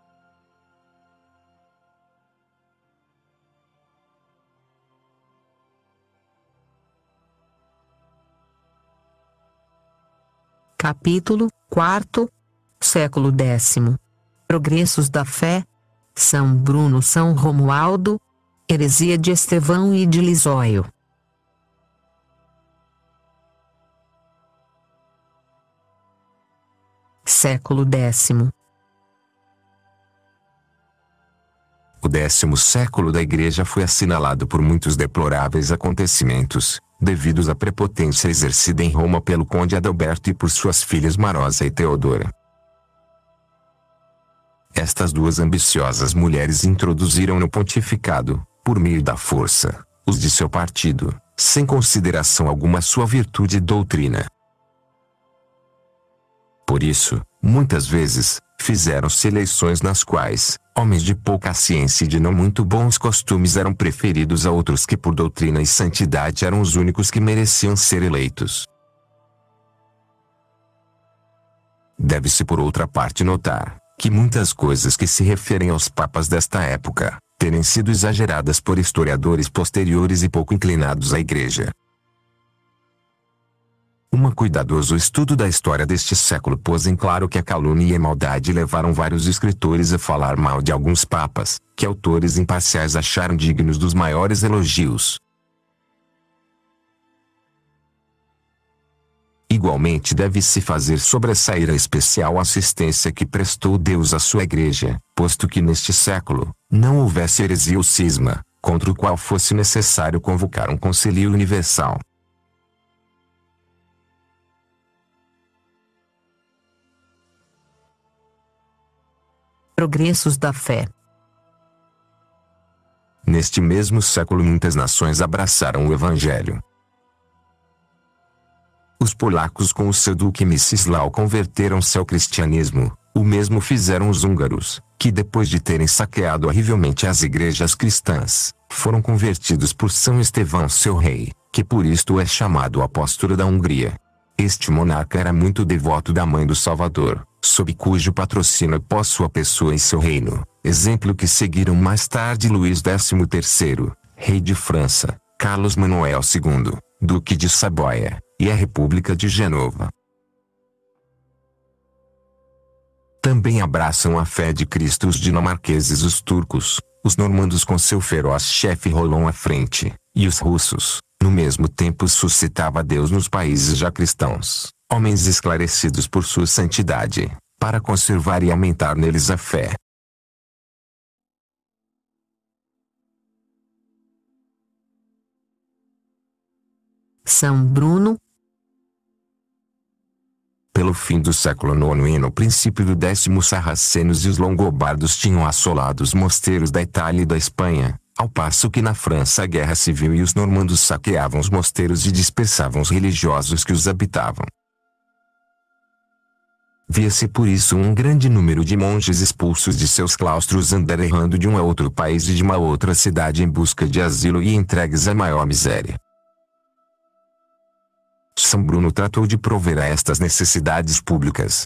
Capítulo 4. Século X. Progressos da fé. São Bruno, São Romualdo. Heresia de Estevão e de Lisóio. Século X. O 10º século da Igreja foi assinalado por muitos deploráveis acontecimentos, devidos à prepotência exercida em Roma pelo conde Adalberto e por suas filhas Marosa e Teodora. Estas duas ambiciosas mulheres introduziram no pontificado, por meio da força, os de seu partido, sem consideração alguma sua virtude e doutrina. Por isso, muitas vezes, fizeram-se eleições nas quais, homens de pouca ciência e de não muito bons costumes eram preferidos a outros que por doutrina e santidade eram os únicos que mereciam ser eleitos. Deve-se por outra parte notar, que muitas coisas que se referem aos papas desta época, terem sido exageradas por historiadores posteriores e pouco inclinados à Igreja. Um cuidadoso estudo da história deste século pôs em claro que a calúnia e a maldade levaram vários escritores a falar mal de alguns papas, que autores imparciais acharam dignos dos maiores elogios. Igualmente deve-se fazer sobressair a especial assistência que prestou Deus à sua Igreja, posto que neste século, não houvesse heresia ou cisma, contra o qual fosse necessário convocar um concílio universal. Progressos da fé. Neste mesmo século muitas nações abraçaram o Evangelho. Os polacos com o seu duque Mstislau converteram-se ao cristianismo, o mesmo fizeram os húngaros, que depois de terem saqueado horrivelmente as igrejas cristãs, foram convertidos por São Estevão seu rei, que por isto é chamado apóstolo da Hungria. Este monarca era muito devoto da Mãe do Salvador, sob cujo patrocínio pôs sua pessoa em seu reino, exemplo que seguiram mais tarde Luís XIII, rei de França, Carlos Manuel II, duque de Saboia, e a República de Genova. Também abraçam a fé de Cristo os dinamarqueses, os turcos, os normandos com seu feroz chefe Rolon à frente, e os russos. No mesmo tempo suscitava Deus nos países já cristãos, homens esclarecidos por sua santidade, para conservar e aumentar neles a fé. São Bruno. Pelo fim do século IX e no princípio do X, os sarracenos e os longobardos tinham assolado os mosteiros da Itália e da Espanha, ao passo que na França a guerra civil e os normandos saqueavam os mosteiros e dispersavam os religiosos que os habitavam. Via-se por isso um grande número de monges expulsos de seus claustros andar errando de um a outro país e de uma outra cidade em busca de asilo e entregues à maior miséria. São Bruno tratou de prover a estas necessidades públicas.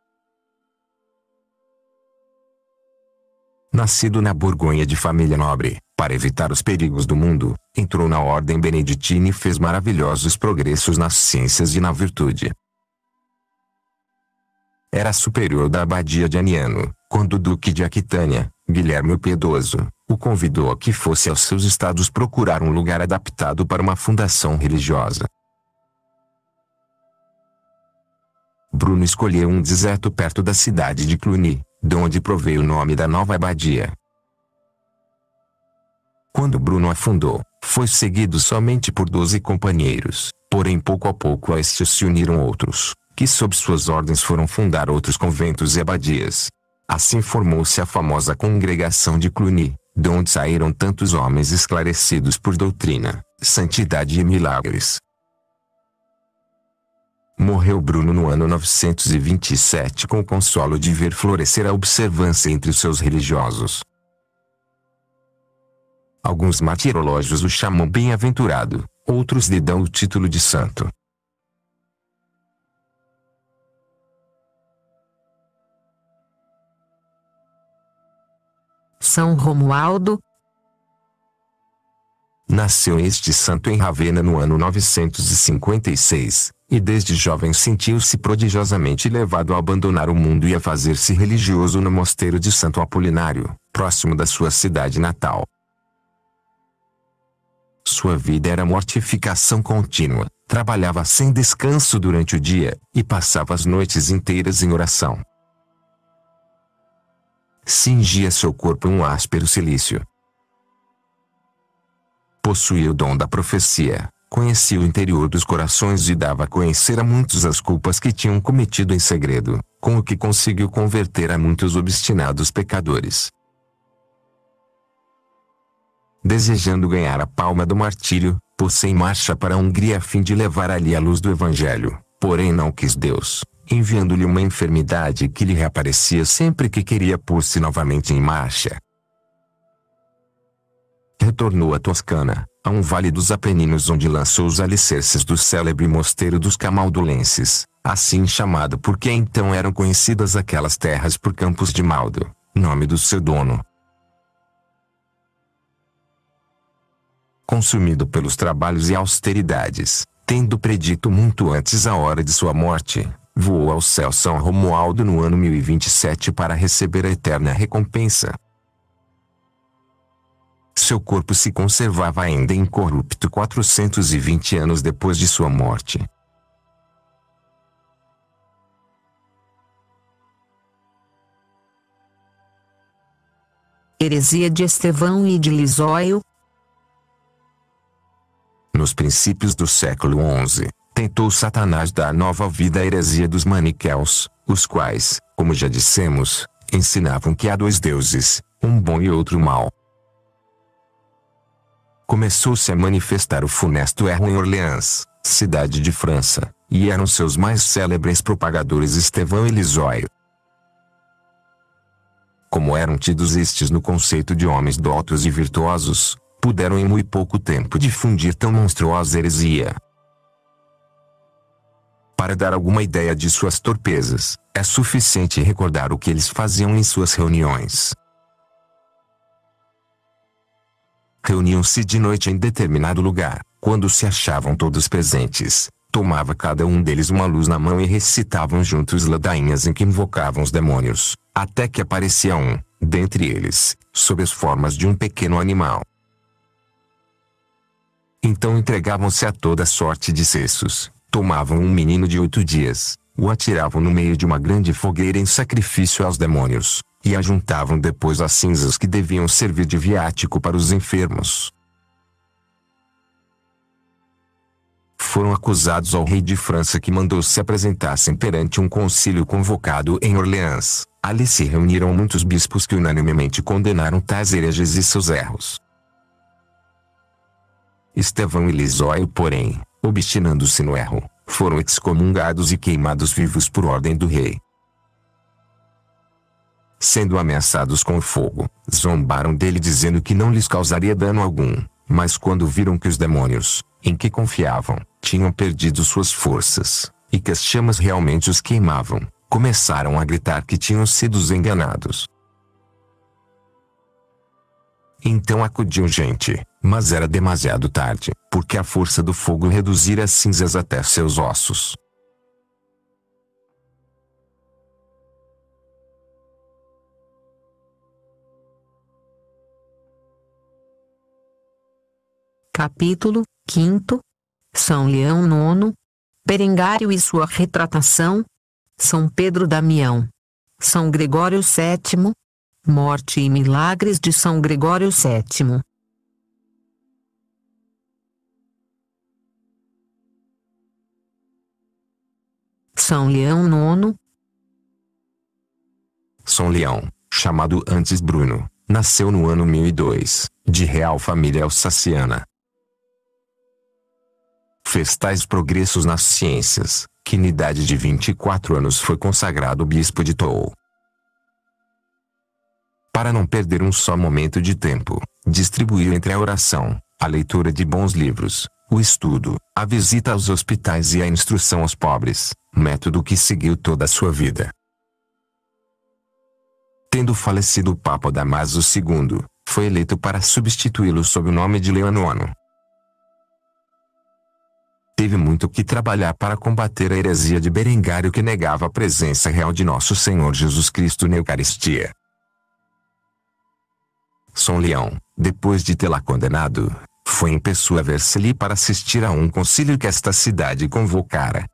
Nascido na Borgonha de família nobre, para evitar os perigos do mundo, entrou na ordem beneditina e fez maravilhosos progressos nas ciências e na virtude. Era superior da abadia de Aniano, quando o duque de Aquitânia, Guilherme o Piedoso, o convidou a que fosse aos seus estados procurar um lugar adaptado para uma fundação religiosa. Bruno escolheu um deserto perto da cidade de Cluny, de onde proveio o nome da nova abadia. Quando Bruno a fundou, foi seguido somente por 12 companheiros, porém pouco a pouco a estes se uniram outros, que sob suas ordens foram fundar outros conventos e abadias. Assim formou-se a famosa congregação de Cluny, de onde saíram tantos homens esclarecidos por doutrina, santidade e milagres. Morreu Bruno no ano 927 com o consolo de ver florescer a observância entre os seus religiosos. Alguns martirológios o chamam bem-aventurado, outros lhe dão o título de santo. São Romualdo. Nasceu este santo em Ravenna no ano 956, e desde jovem sentiu-se prodigiosamente levado a abandonar o mundo e a fazer-se religioso no mosteiro de Santo Apolinário, próximo da sua cidade natal. Sua vida era mortificação contínua, trabalhava sem descanso durante o dia, e passava as noites inteiras em oração. Cingia seu corpo um áspero cilício. Possuía o dom da profecia, conhecia o interior dos corações e dava a conhecer a muitos as culpas que tinham cometido em segredo, com o que conseguiu converter a muitos obstinados pecadores. Desejando ganhar a palma do martírio, pôs-se em marcha para a Hungria a fim de levar ali a luz do Evangelho, porém não quis Deus, enviando-lhe uma enfermidade que lhe reaparecia sempre que queria pôr-se novamente em marcha. Retornou à Toscana, a um vale dos Apeninos onde lançou os alicerces do célebre mosteiro dos Camaldulenses, assim chamado porque então eram conhecidas aquelas terras por Campos de Maldo, nome do seu dono. Consumido pelos trabalhos e austeridades, tendo predito muito antes a hora de sua morte, voou ao céu São Romualdo no ano 1027 para receber a eterna recompensa. Seu corpo se conservava ainda incorrupto 420 anos depois de sua morte. Heresia de Estevão e de Lisóio. Nos princípios do século XI, tentou Satanás dar nova vida à heresia dos maniqueus, os quais, como já dissemos, ensinavam que há dois deuses, um bom e outro mau. Começou-se a manifestar o funesto erro em Orleans, cidade de França, e eram seus mais célebres propagadores Estevão e Lisóio. Como eram tidos estes no conceito de homens doutos e virtuosos, puderam em muito pouco tempo difundir tão monstruosa heresia. Para dar alguma ideia de suas torpezas, é suficiente recordar o que eles faziam em suas reuniões. Reuniam-se de noite em determinado lugar, quando se achavam todos presentes, Tomava cada um deles uma luz na mão e recitavam juntos ladainhas em que invocavam os demônios, até que aparecia um, dentre eles, sob as formas de um pequeno animal. Então entregavam-se a toda sorte de cessos, tomavam um menino de 8 dias, o atiravam no meio de uma grande fogueira em sacrifício aos demônios, e ajuntavam depois as cinzas que deviam servir de viático para os enfermos. Foram acusados ao rei de França, que mandou se apresentassem perante um concílio convocado em Orleans. Ali se reuniram muitos bispos que unanimemente condenaram tais hereges e seus erros. Estevão e Lisóio, porém, obstinando-se no erro, foram excomungados e queimados vivos por ordem do rei. Sendo ameaçados com o fogo, zombaram dele dizendo que não lhes causaria dano algum, mas quando viram que os demônios, em que confiavam, tinham perdido suas forças, e que as chamas realmente os queimavam, começaram a gritar que tinham sido enganados. Então acudiu gente, mas era demasiado tarde, porque a força do fogo reduzira as cinzas até seus ossos. Capítulo 5. São Leão IX, Berengário e sua retratação, São Pedro Damião, São Gregório VII, morte e milagres de São Gregório VII. São Leão IX. São Leão, chamado antes Bruno, nasceu no ano 1002, de real família alsaciana. Fez tais progressos nas ciências, que na idade de 24 anos foi consagrado bispo de Toul. Para não perder um só momento de tempo, distribuiu entre a oração, a leitura de bons livros, o estudo, a visita aos hospitais e a instrução aos pobres, método que seguiu toda a sua vida. Tendo falecido o Papa Damaso II, foi eleito para substituí-lo sob o nome de Leão IX. Teve muito que trabalhar para combater a heresia de Berengário, que negava a presença real de Nosso Senhor Jesus Cristo na Eucaristia. São Leão, depois de tê-la condenado, foi em pessoa ver-se-lhe para assistir a um concílio que esta cidade convocara.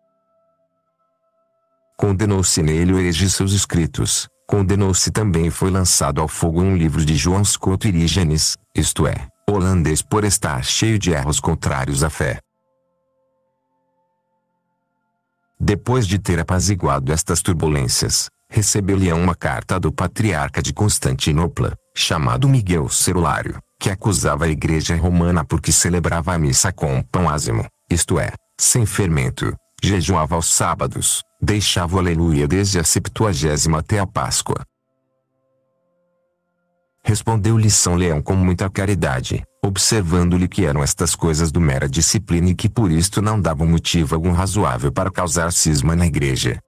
Condenou-se nele o herege e seus escritos, condenou-se também e foi lançado ao fogo um livro de João Scott Origenes, isto é, holandês, por estar cheio de erros contrários à fé. Depois de ter apaziguado estas turbulências, recebeu Leão uma carta do patriarca de Constantinopla, chamado Miguel Cerulário, que acusava a igreja romana porque celebrava a missa com pão ázimo, isto é, sem fermento, jejuava aos sábados, deixava o aleluia desde a Septuagésima até a Páscoa. Respondeu-lhe São Leão com muita caridade, observando-lhe que eram estas coisas do mera disciplina e que por isto não davam motivo algum razoável para causar cisma na igreja.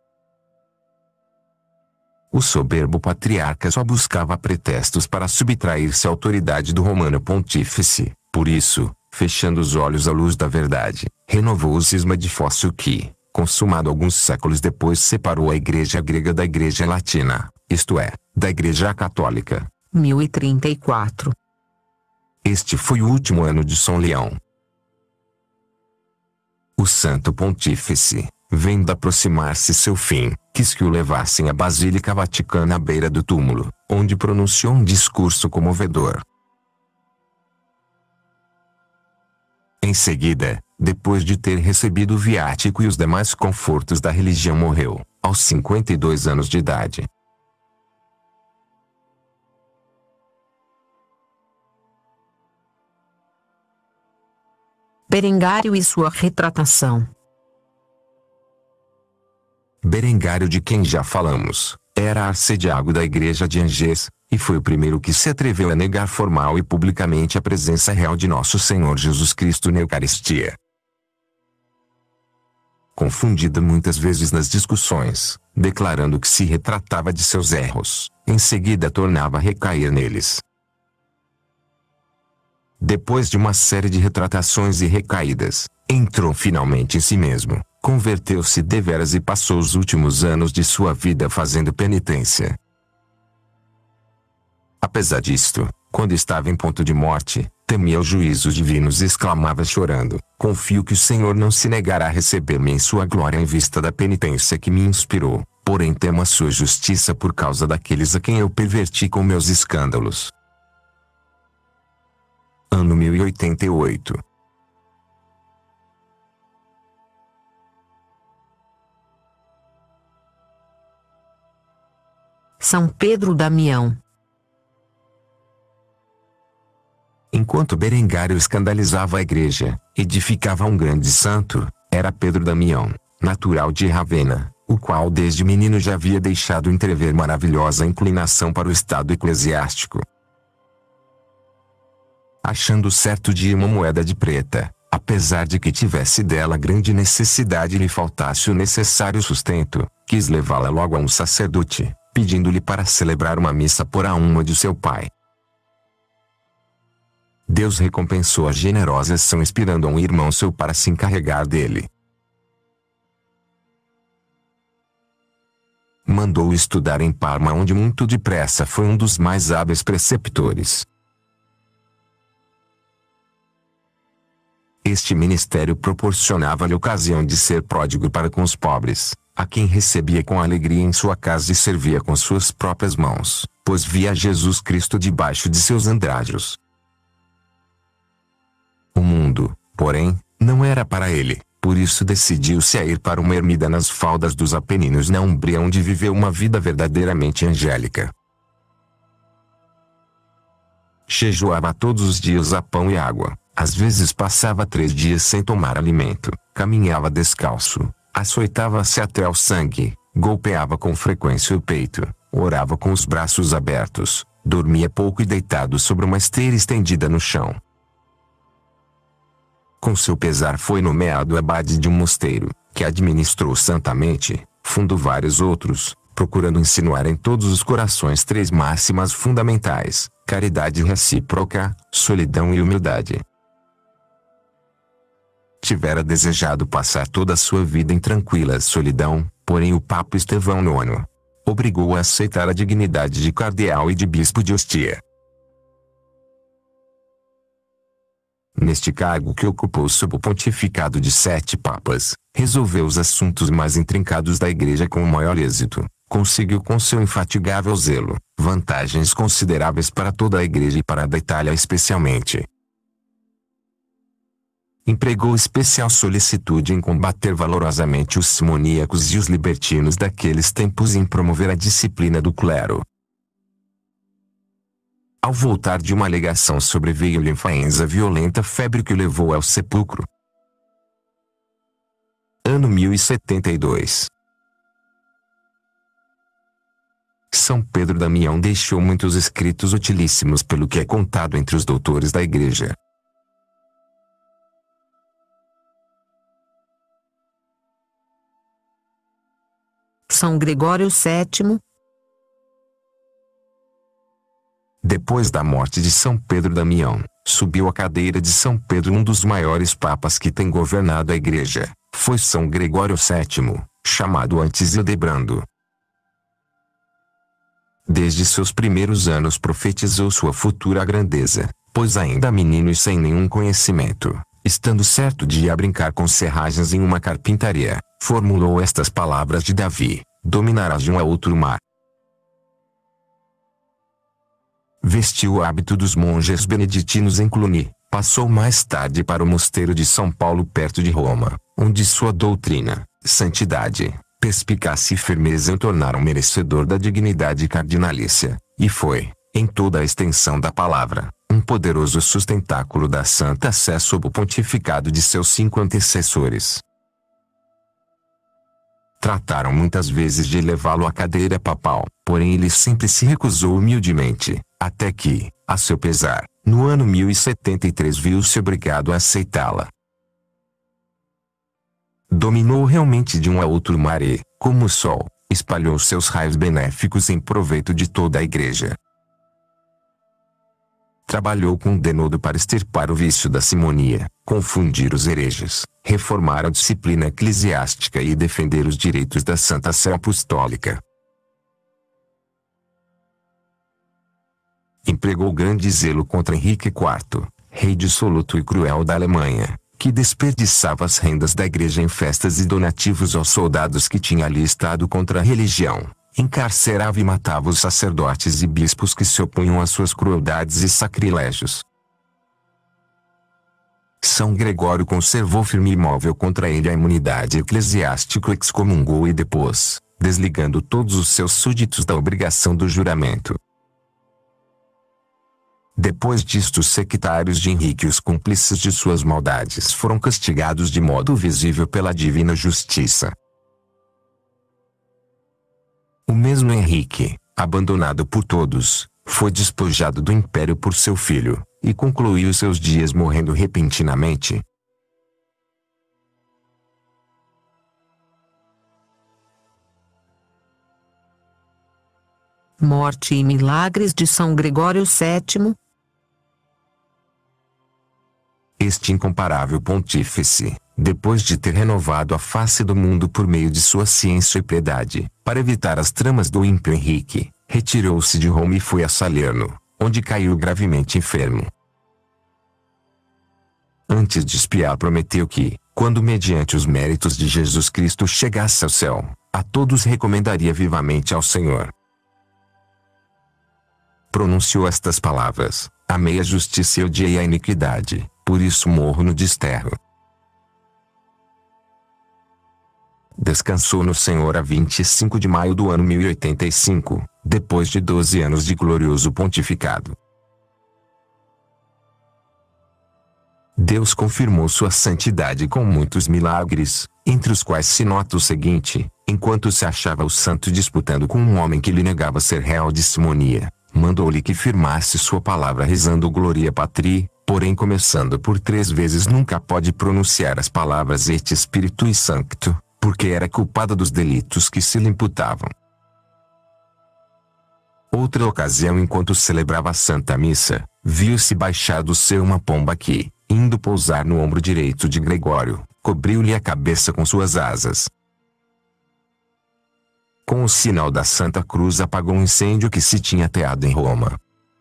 O soberbo patriarca só buscava pretextos para subtrair-se à autoridade do romano pontífice, por isso, fechando os olhos à luz da verdade, renovou o cisma de Fócio que, consumado alguns séculos depois, separou a igreja grega da igreja latina, isto é, da igreja católica. 1034. Este foi o último ano de São Leão. O santo pontífice, vendo aproximar-se seu fim, quis que o levassem à Basílica Vaticana à beira do túmulo, onde pronunciou um discurso comovedor. Em seguida, depois de ter recebido o viático e os demais confortos da religião, morreu, aos 52 anos de idade. Berengário e sua retratação. Berengário, de quem já falamos, era arcediago da igreja de Angers, e foi o primeiro que se atreveu a negar formal e publicamente a presença real de Nosso Senhor Jesus Cristo na Eucaristia. Confundido muitas vezes nas discussões, declarando que se retratava de seus erros, em seguida tornava a recair neles. Depois de uma série de retratações e recaídas, entrou finalmente em si mesmo, converteu-se deveras e passou os últimos anos de sua vida fazendo penitência. Apesar disto, quando estava em ponto de morte, temia os juízos divinos e exclamava chorando: confio que o Senhor não se negará a receber-me em sua glória em vista da penitência que me inspirou, porém temo a sua justiça por causa daqueles a quem eu perverti com meus escândalos. Ano 1088. São Pedro Damião. Enquanto Berengário escandalizava a igreja, edificava um grande santo, era Pedro Damião, natural de Ravenna, o qual desde menino já havia deixado entrever maravilhosa inclinação para o estado eclesiástico. Achando certo dia uma moeda de preta, apesar de que tivesse dela grande necessidade e lhe faltasse o necessário sustento, quis levá-la logo a um sacerdote, pedindo-lhe para celebrar uma missa por a alma de seu pai. Deus recompensou a generosa ação inspirando a um irmão seu para se encarregar dele. Mandou-o estudar em Parma, onde muito depressa foi um dos mais hábeis preceptores. Este ministério proporcionava-lhe ocasião de ser pródigo para com os pobres, a quem recebia com alegria em sua casa e servia com suas próprias mãos, pois via Jesus Cristo debaixo de seus andrajos. O mundo, porém, não era para ele, por isso decidiu-se a ir para uma ermida nas faldas dos Apeninos na Umbria, onde viveu uma vida verdadeiramente angélica. Jejuava todos os dias a pão e água, às vezes passava 3 dias sem tomar alimento, caminhava descalço, açoitava-se até ao sangue, golpeava com frequência o peito, orava com os braços abertos, dormia pouco e deitado sobre uma esteira estendida no chão. Com seu pesar foi nomeado abade de um mosteiro, que administrou santamente, fundou vários outros, procurando insinuar em todos os corações 3 máximas fundamentais: caridade recíproca, solidão e humildade. Tivera desejado passar toda a sua vida em tranquila solidão, porém o Papa Estevão IX obrigou-o a aceitar a dignidade de cardeal e de bispo de Ostia. Neste cargo, que ocupou sob o pontificado de 7 papas, resolveu os assuntos mais intrincados da Igreja com o maior êxito. Conseguiu com seu infatigável zelo vantagens consideráveis para toda a Igreja e para a da Itália especialmente. Empregou especial solicitude em combater valorosamente os simoníacos e os libertinos daqueles tempos e em promover a disciplina do clero. Ao voltar de uma alegação, sobreveio-lhe influenza violenta, febre que o levou ao sepulcro. Ano 1072. São Pedro Damião deixou muitos escritos utilíssimos, pelo que é contado entre os doutores da Igreja. São Gregório VII. Depois da morte de São Pedro Damião, subiu à cadeira de São Pedro um dos maiores papas que tem governado a Igreja. Foi São Gregório VII, chamado antes Hildebrando. Desde seus primeiros anos profetizou sua futura grandeza, pois ainda menino e sem nenhum conhecimento, estando certo de ir a brincar com serragens em uma carpintaria, formulou estas palavras de Davi: dominarás de um a outro mar. Vestiu o hábito dos monges beneditinos em Cluny, passou mais tarde para o mosteiro de São Paulo perto de Roma, onde sua doutrina, santidade, perspicácia e firmeza o tornaram merecedor da dignidade cardinalícia, e foi, em toda a extensão da palavra, um poderoso sustentáculo da Santa Sé sob o pontificado de seus 5 antecessores. Trataram muitas vezes de levá-lo à cadeira papal, porém ele sempre se recusou humildemente, até que, a seu pesar, no ano 1073 viu-se obrigado a aceitá-la. Dominou realmente de um a outro mar e, como o sol, espalhou seus raios benéficos em proveito de toda a Igreja. Trabalhou com denodo para extirpar o vício da simonia, confundir os hereges, reformar a disciplina eclesiástica e defender os direitos da Santa Sé Apostólica. Empregou grande zelo contra Henrique IV, rei dissoluto e cruel da Alemanha, que desperdiçava as rendas da igreja em festas e donativos aos soldados que tinha alistado contra a religião. Encarcerava e matava os sacerdotes e bispos que se opunham às suas crueldades e sacrilégios. São Gregório conservou firme e imóvel contra ele a imunidade eclesiástica, excomungou e depôs, desligando todos os seus súditos da obrigação do juramento. Depois disto, os sectários de Henrique e os cúmplices de suas maldades foram castigados de modo visível pela divina justiça. O mesmo Henrique, abandonado por todos, foi despojado do império por seu filho, e concluiu seus dias morrendo repentinamente. Morte e milagres de São Gregório VII. Este incomparável pontífice, depois de ter renovado a face do mundo por meio de sua ciência e piedade, para evitar as tramas do ímpio Henrique, retirou-se de Roma e foi a Salerno, onde caiu gravemente enfermo. Antes de expiar, prometeu que, quando mediante os méritos de Jesus Cristo chegasse ao céu, a todos recomendaria vivamente ao Senhor. Pronunciou estas palavras: amei a justiça e odiei a iniquidade, por isso morro no desterro. Descansou no Senhor a 25 de maio do ano 1085, depois de 12 anos de glorioso pontificado. Deus confirmou sua santidade com muitos milagres, entre os quais se nota o seguinte: enquanto se achava o santo disputando com um homem que lhe negava ser réu de simonia, mandou-lhe que firmasse sua palavra rezando Gloria Patri, porém começando por 3 vezes nunca pode pronunciar as palavras Et Spiritui Sancto, porque era culpada dos delitos que se lhe imputavam. Outra ocasião, enquanto celebrava a Santa Missa, viu-se baixar do céu uma pomba que, indo pousar no ombro direito de Gregório, cobriu-lhe a cabeça com suas asas. Com o sinal da Santa Cruz apagou um incêndio que se tinha ateado em Roma.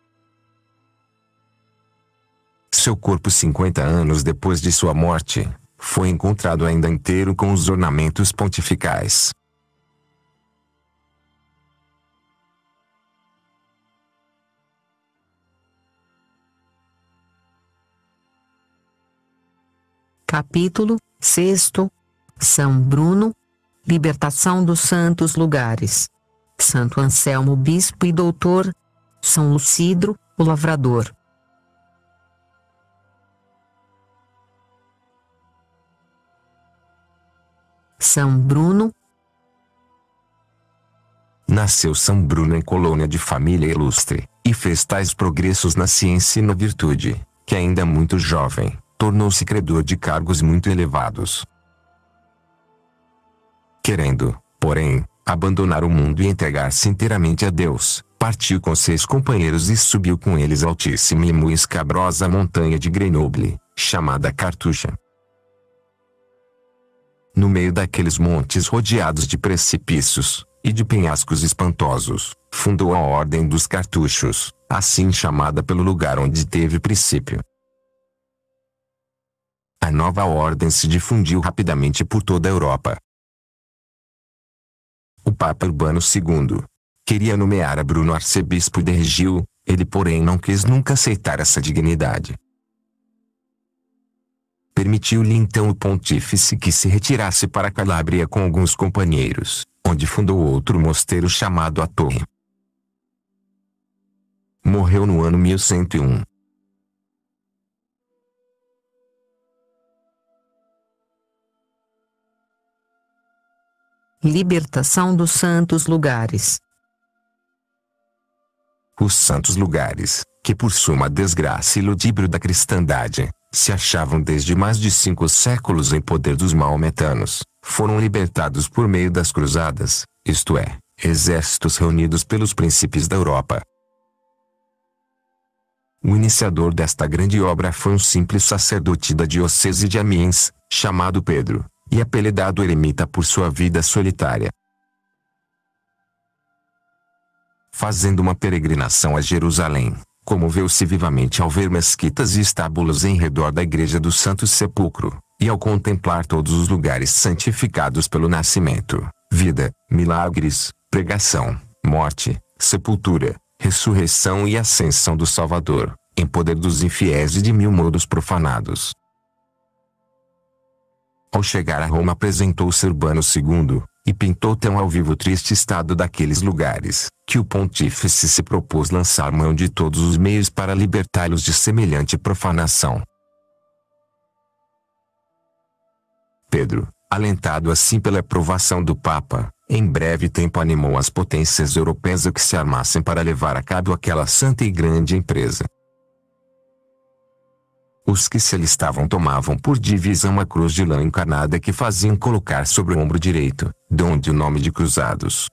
Seu corpo, 50 anos depois de sua morte, foi encontrado ainda inteiro com os ornamentos pontificais. Capítulo 6. São Bruno. Libertação dos santos lugares. Santo Anselmo, bispo e doutor. São Lucidro, o lavrador. São Bruno. Nasceu São Bruno em colônia de família ilustre, e fez tais progressos na ciência e na virtude, que ainda muito jovem, tornou-se credor de cargos muito elevados. Querendo, porém, abandonar o mundo e entregar-se inteiramente a Deus, partiu com 6 companheiros e subiu com eles a altíssima e muito escabrosa montanha de Grenoble, chamada Cartucha. No meio daqueles montes rodeados de precipícios, e de penhascos espantosos, fundou a Ordem dos Cartuchos, assim chamada pelo lugar onde teve princípio. A nova ordem se difundiu rapidamente por toda a Europa. O Papa Urbano II queria nomear a Bruno arcebispo de Regio, ele porém não quis nunca aceitar essa dignidade. Permitiu-lhe então o pontífice que se retirasse para a Calábria com alguns companheiros, onde fundou outro mosteiro chamado A Torre. Morreu no ano 1101. Libertação dos santos lugares. Os santos lugares, que por suma desgraça e ludíbrio da cristandade, se achavam desde mais de 5 séculos em poder dos maometanos, foram libertados por meio das cruzadas, isto é, exércitos reunidos pelos príncipes da Europa. O iniciador desta grande obra foi um simples sacerdote da diocese de Amiens, chamado Pedro, e apelidado eremita por sua vida solitária. Fazendo uma peregrinação a Jerusalém, comoveu-se vivamente ao ver mesquitas e estábulos em redor da igreja do Santo Sepulcro, e ao contemplar todos os lugares santificados pelo nascimento, vida, milagres, pregação, morte, sepultura, ressurreição e ascensão do Salvador, em poder dos infiéis e de mil modos profanados. Ao chegar a Roma apresentou-se Urbano II, e pintou tão ao vivo o triste estado daqueles lugares, que o pontífice se propôs lançar mão de todos os meios para libertá-los de semelhante profanação. Pedro, alentado assim pela aprovação do Papa, em breve tempo animou as potências europeias a que se armassem para levar a cabo aquela santa e grande empresa. Os que se alistavam tomavam por divisão a cruz de lã encarnada que faziam colocar sobre o ombro direito, donde o nome de cruzados.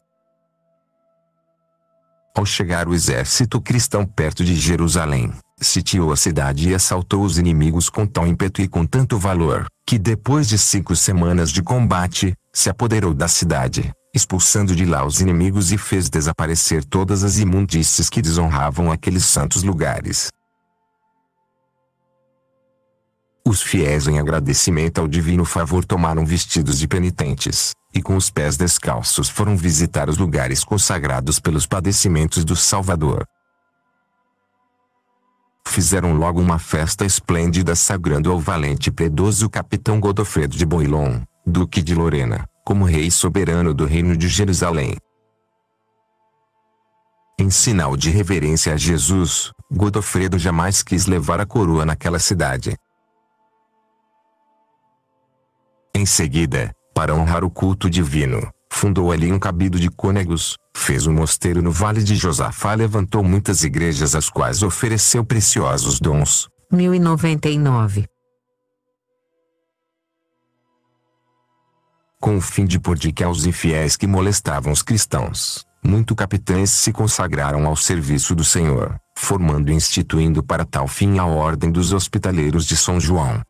Ao chegar o exército cristão perto de Jerusalém, sitiou a cidade e assaltou os inimigos com tal ímpeto e com tanto valor, que depois de 5 semanas de combate, se apoderou da cidade, expulsando de lá os inimigos e fez desaparecer todas as imundícies que desonravam aqueles santos lugares. Os fiéis em agradecimento ao divino favor tomaram vestidos de penitentes, e com os pés descalços foram visitar os lugares consagrados pelos padecimentos do Salvador. Fizeram logo uma festa esplêndida sagrando ao valente e piedoso capitão Godofredo de Bouillon, duque de Lorena, como rei soberano do reino de Jerusalém. Em sinal de reverência a Jesus, Godofredo jamais quis levar a coroa naquela cidade. Em seguida, para honrar o culto divino, fundou ali um cabido de cônegos, fez um mosteiro no vale de Josafá, levantou muitas igrejas às quais ofereceu preciosos dons. 1099. Com o fim de pôr dique aos infiéis que molestavam os cristãos, muitos capitães se consagraram ao serviço do Senhor, formando e instituindo para tal fim a Ordem dos Hospitaleiros de São João.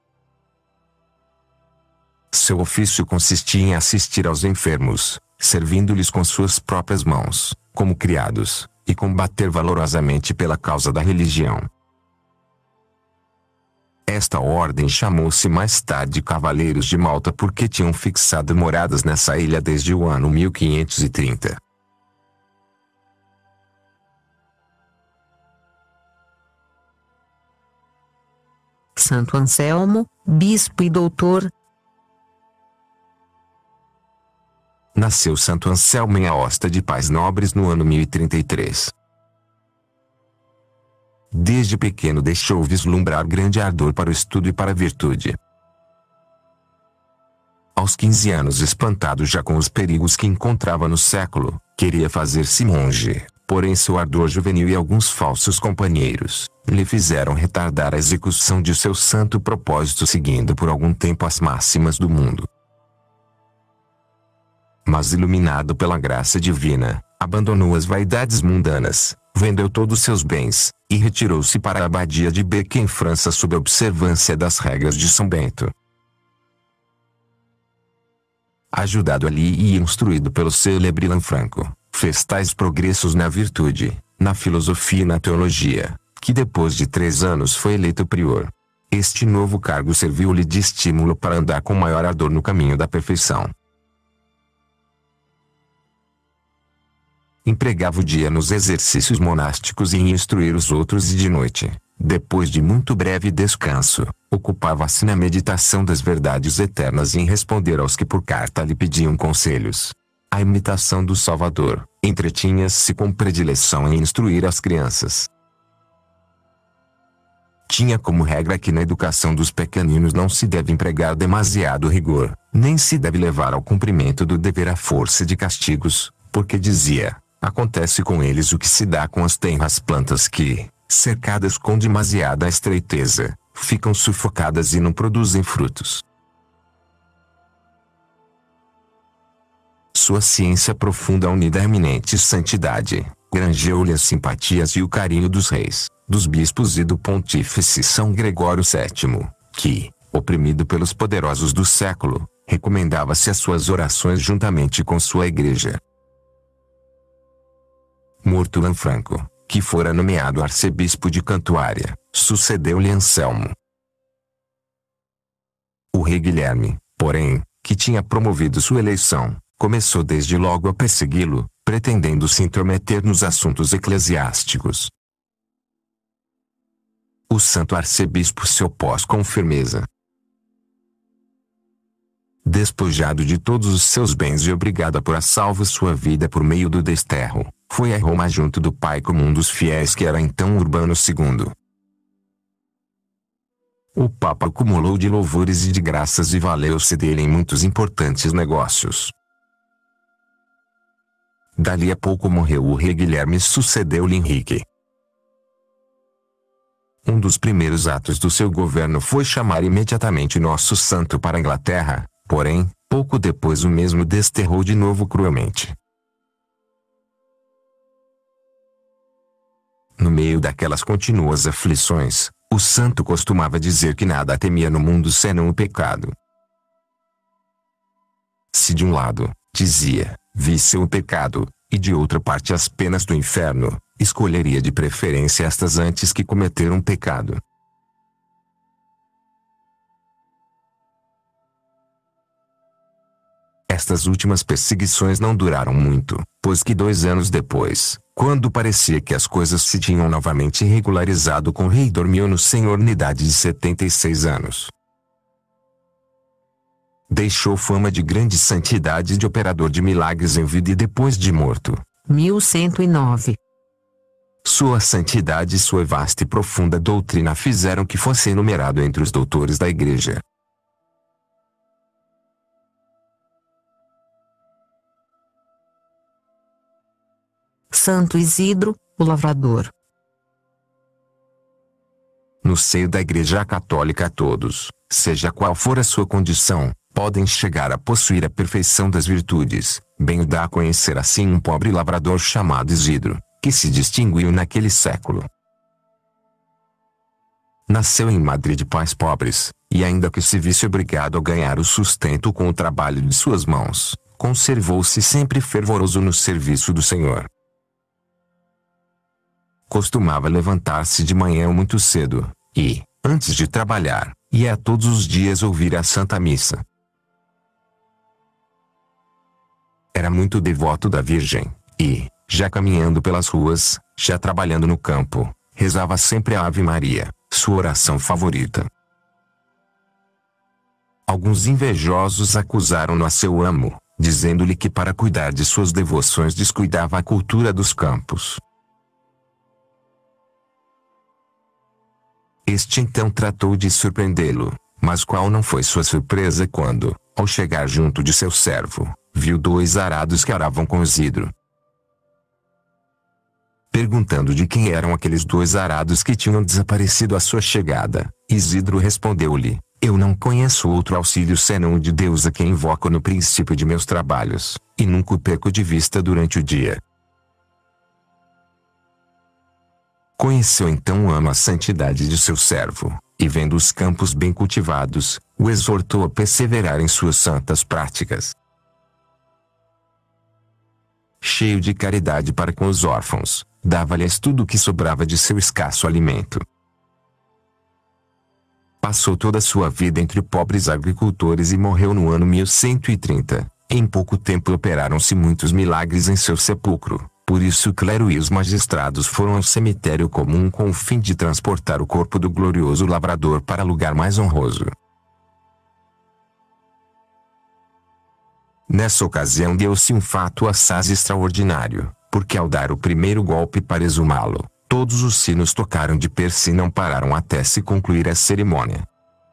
Seu ofício consistia em assistir aos enfermos, servindo-lhes com suas próprias mãos, como criados, e combater valorosamente pela causa da religião. Esta ordem chamou-se mais tarde Cavaleiros de Malta porque tinham fixado moradas nessa ilha desde o ano 1530. Santo Anselmo, bispo e doutor. Nasceu Santo Anselmo em Aosta de Pais Nobres no ano 1033. Desde pequeno deixou vislumbrar grande ardor para o estudo e para a virtude. Aos 15 anos, espantado já com os perigos que encontrava no século, queria fazer-se monge, porém seu ardor juvenil e alguns falsos companheiros lhe fizeram retardar a execução de seu santo propósito, seguindo por algum tempo as máximas do mundo. Mas iluminado pela graça divina, abandonou as vaidades mundanas, vendeu todos seus bens, e retirou-se para a abadia de Bec em França sob a observância das regras de São Bento. Ajudado ali e instruído pelo célebre Lanfranco, fez tais progressos na virtude, na filosofia e na teologia, que depois de 3 anos foi eleito prior. Este novo cargo serviu-lhe de estímulo para andar com maior ardor no caminho da perfeição. Empregava o dia nos exercícios monásticos e em instruir os outros, e de noite, depois de muito breve descanso, ocupava-se na meditação das verdades eternas e em responder aos que por carta lhe pediam conselhos. A imitação do Salvador, entretinha-se com predileção em instruir as crianças. Tinha como regra que na educação dos pequeninos não se deve empregar demasiado rigor, nem se deve levar ao cumprimento do dever à força de castigos, porque dizia: acontece com eles o que se dá com as tenras plantas que, cercadas com demasiada estreiteza, ficam sufocadas e não produzem frutos. Sua ciência profunda unida à eminente santidade, granjeou-lhe as simpatias e o carinho dos reis, dos bispos e do pontífice São Gregório VII, que, oprimido pelos poderosos do século, recomendava-se as suas orações juntamente com sua igreja. Morto Lanfranco, que fora nomeado arcebispo de Cantuária, sucedeu-lhe Anselmo. O rei Guilherme, porém, que tinha promovido sua eleição, começou desde logo a persegui-lo, pretendendo se intrometer nos assuntos eclesiásticos. O santo arcebispo se opôs com firmeza. Despojado de todos os seus bens e obrigado a pôr a salvo sua vida por meio do desterro, foi a Roma junto do pai comum dos fiéis que era então Urbano II. O Papa acumulou de louvores e de graças e valeu-se dele em muitos importantes negócios. Dali a pouco morreu o rei Guilherme e sucedeu-lhe Henrique. Um dos primeiros atos do seu governo foi chamar imediatamente nosso santo para a Inglaterra, porém, pouco depois o mesmo desterrou de novo cruelmente. No meio daquelas contínuas aflições, o santo costumava dizer que nada temia no mundo senão o pecado. Se de um lado, dizia, visse o pecado, e de outra parte as penas do inferno, escolheria de preferência estas antes que cometer um pecado. Estas últimas perseguições não duraram muito, pois que 2 anos depois, quando parecia que as coisas se tinham novamente regularizado com o rei dormiu no Senhor na idade de 76 anos. Deixou fama de grande santidade e de operador de milagres em vida e depois de morto. 1109. Sua santidade e sua vasta e profunda doutrina fizeram que fosse enumerado entre os doutores da Igreja. Santo Isidro, o lavrador. No seio da Igreja Católica todos, seja qual for a sua condição, podem chegar a possuir a perfeição das virtudes. Bem o dá a conhecer assim um pobre lavrador chamado Isidro, que se distinguiu naquele século. Nasceu em Madrid de pais pobres, e ainda que se visse obrigado a ganhar o sustento com o trabalho de suas mãos, conservou-se sempre fervoroso no serviço do Senhor. Costumava levantar-se de manhã muito cedo, e, antes de trabalhar, ia todos os dias ouvir a Santa Missa. Era muito devoto da Virgem, e, já caminhando pelas ruas, já trabalhando no campo, rezava sempre a Ave Maria, sua oração favorita. Alguns invejosos acusaram-no a seu amo, dizendo-lhe que para cuidar de suas devoções descuidava a cultura dos campos. Este então tratou de surpreendê-lo, mas qual não foi sua surpresa quando, ao chegar junto de seu servo, viu 2 arados que aravam com Isidro. Perguntando de quem eram aqueles 2 arados que tinham desaparecido à sua chegada, Isidro respondeu-lhe, eu não conheço outro auxílio senão o de Deus a quem invoco no princípio de meus trabalhos, e nunca o perco de vista durante o dia. Conheceu então o amo a santidade de seu servo, e vendo os campos bem cultivados, o exortou a perseverar em suas santas práticas. Cheio de caridade para com os órfãos, dava-lhes tudo o que sobrava de seu escasso alimento. Passou toda a sua vida entre pobres agricultores e morreu no ano 1130. Em pouco tempo operaram-se muitos milagres em seu sepulcro. Por isso o clero e os magistrados foram ao cemitério comum com o fim de transportar o corpo do glorioso lavrador para lugar mais honroso. Nessa ocasião deu-se um fato assaz extraordinário, porque ao dar o primeiro golpe para exumá-lo, todos os sinos tocaram de per si e não pararam até se concluir a cerimônia.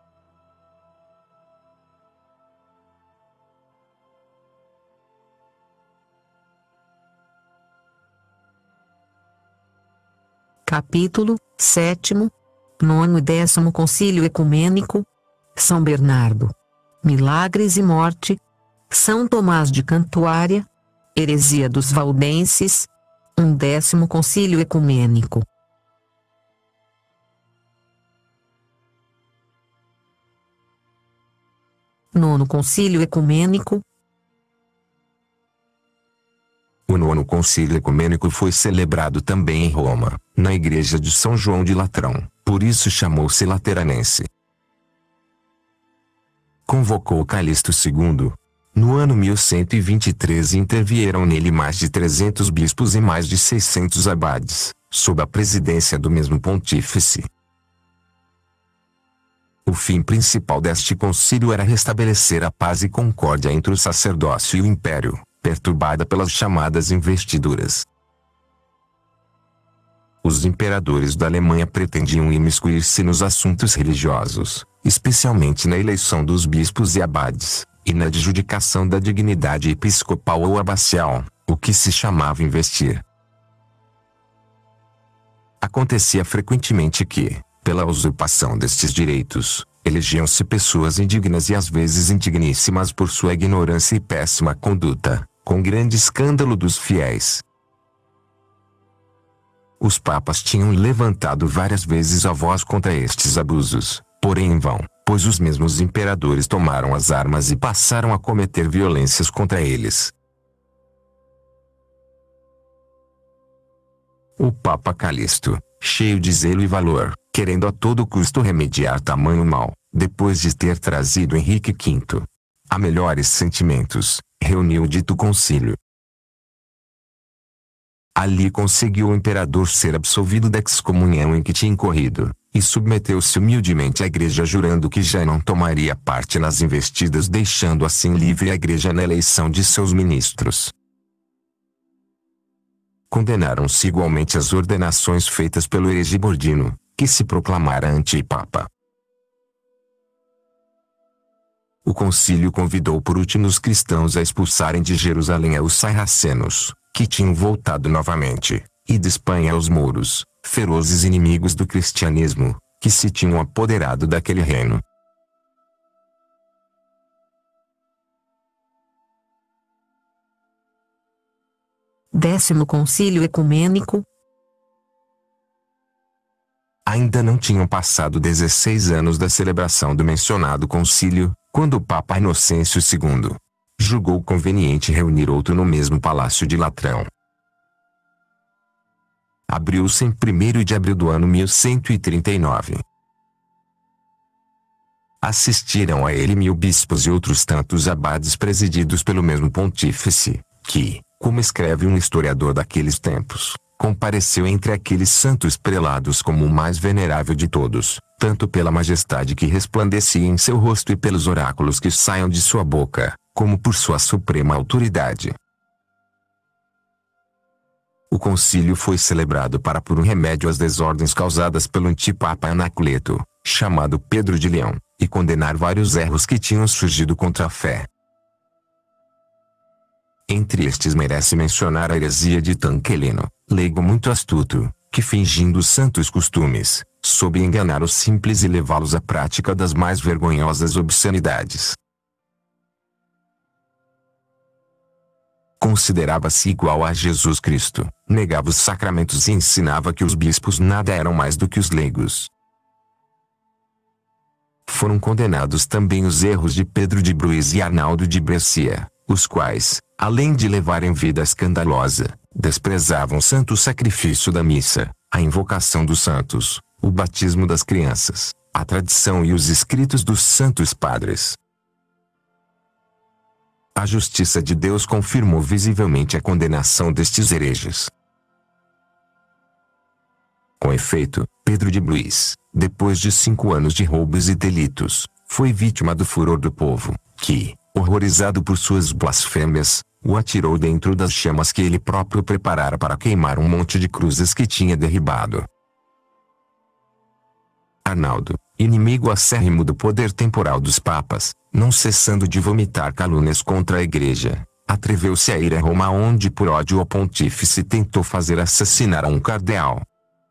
Capítulo 7º, 9º e 10º Concílio Ecumênico, São Bernardo. Milagres e morte. São Tomás de Cantuária. Heresia dos Valdenses. 11º Concílio Ecumênico. Nono Concílio Ecumênico. O Nono Concílio Ecumênico foi celebrado também em Roma, na igreja de São João de Latrão, por isso chamou-se Lateranense. Convocou Calixto II. No ano 1123 intervieram nele mais de 300 bispos e mais de 600 abades, sob a presidência do mesmo pontífice. O fim principal deste concílio era restabelecer a paz e concórdia entre o sacerdócio e o império, perturbada pelas chamadas investiduras. Os imperadores da Alemanha pretendiam imiscuir-se nos assuntos religiosos, especialmente na eleição dos bispos e abades, e na adjudicação da dignidade episcopal ou abacial, o que se chamava investir. Acontecia frequentemente que, pela usurpação destes direitos, elegiam-se pessoas indignas e às vezes indigníssimas por sua ignorância e péssima conduta, com grande escândalo dos fiéis. Os papas tinham levantado várias vezes a voz contra estes abusos, porém em vão, pois os mesmos imperadores tomaram as armas e passaram a cometer violências contra eles. O Papa Calixto, cheio de zelo e valor, querendo a todo custo remediar tamanho mal, depois de ter trazido Henrique V a melhores sentimentos, reuniu o dito concílio. Ali conseguiu o imperador ser absolvido da excomunhão em que tinha incorrido, e submeteu-se humildemente à igreja jurando que já não tomaria parte nas investidas, deixando assim livre a igreja na eleição de seus ministros. Condenaram-se igualmente as ordenações feitas pelo herege Bordino, que se proclamara antipapa. O concílio convidou por último os cristãos a expulsarem de Jerusalém os sarracenos, que tinham voltado novamente, e de Espanha os mouros, ferozes inimigos do cristianismo, que se tinham apoderado daquele reino. Décimo Concílio Ecumênico. Ainda não tinham passado 16 anos da celebração do mencionado concílio, quando o Papa Inocêncio II julgou conveniente reunir outro no mesmo Palácio de Latrão. Abriu-se em 1º de abril do ano 1139. Assistiram a ele 1000 bispos e outros tantos abades presididos pelo mesmo pontífice, que, como escreve um historiador daqueles tempos, compareceu entre aqueles santos prelados como o mais venerável de todos, tanto pela majestade que resplandecia em seu rosto e pelos oráculos que saiam de sua boca, como por sua suprema autoridade. O concílio foi celebrado para pôr um remédio às desordens causadas pelo antipapa Anaculeto, chamado Pedro de Leão, e condenar vários erros que tinham surgido contra a fé. Entre estes merece mencionar a heresia de Tanquelino, leigo muito astuto, que fingindo santos costumes, soube enganar os simples e levá-los à prática das mais vergonhosas obscenidades. Considerava-se igual a Jesus Cristo, negava os sacramentos e ensinava que os bispos nada eram mais do que os leigos. Foram condenados também os erros de Pedro de Bruys e Arnaldo de Brescia, os quais, além de levarem vida escandalosa, desprezavam o santo sacrifício da missa, a invocação dos santos, o batismo das crianças, a tradição e os escritos dos santos padres. A justiça de Deus confirmou visivelmente a condenação destes hereges. Com efeito, Pedro de Bruys, depois de 5 anos de roubos e delitos, foi vítima do furor do povo, que, horrorizado por suas blasfêmias, o atirou dentro das chamas que ele próprio preparara para queimar um monte de cruzes que tinha derribado. Arnaldo, inimigo acérrimo do poder temporal dos papas, não cessando de vomitar calúnias contra a igreja, atreveu-se a ir a Roma, onde por ódio ao pontífice tentou fazer assassinar a um cardeal.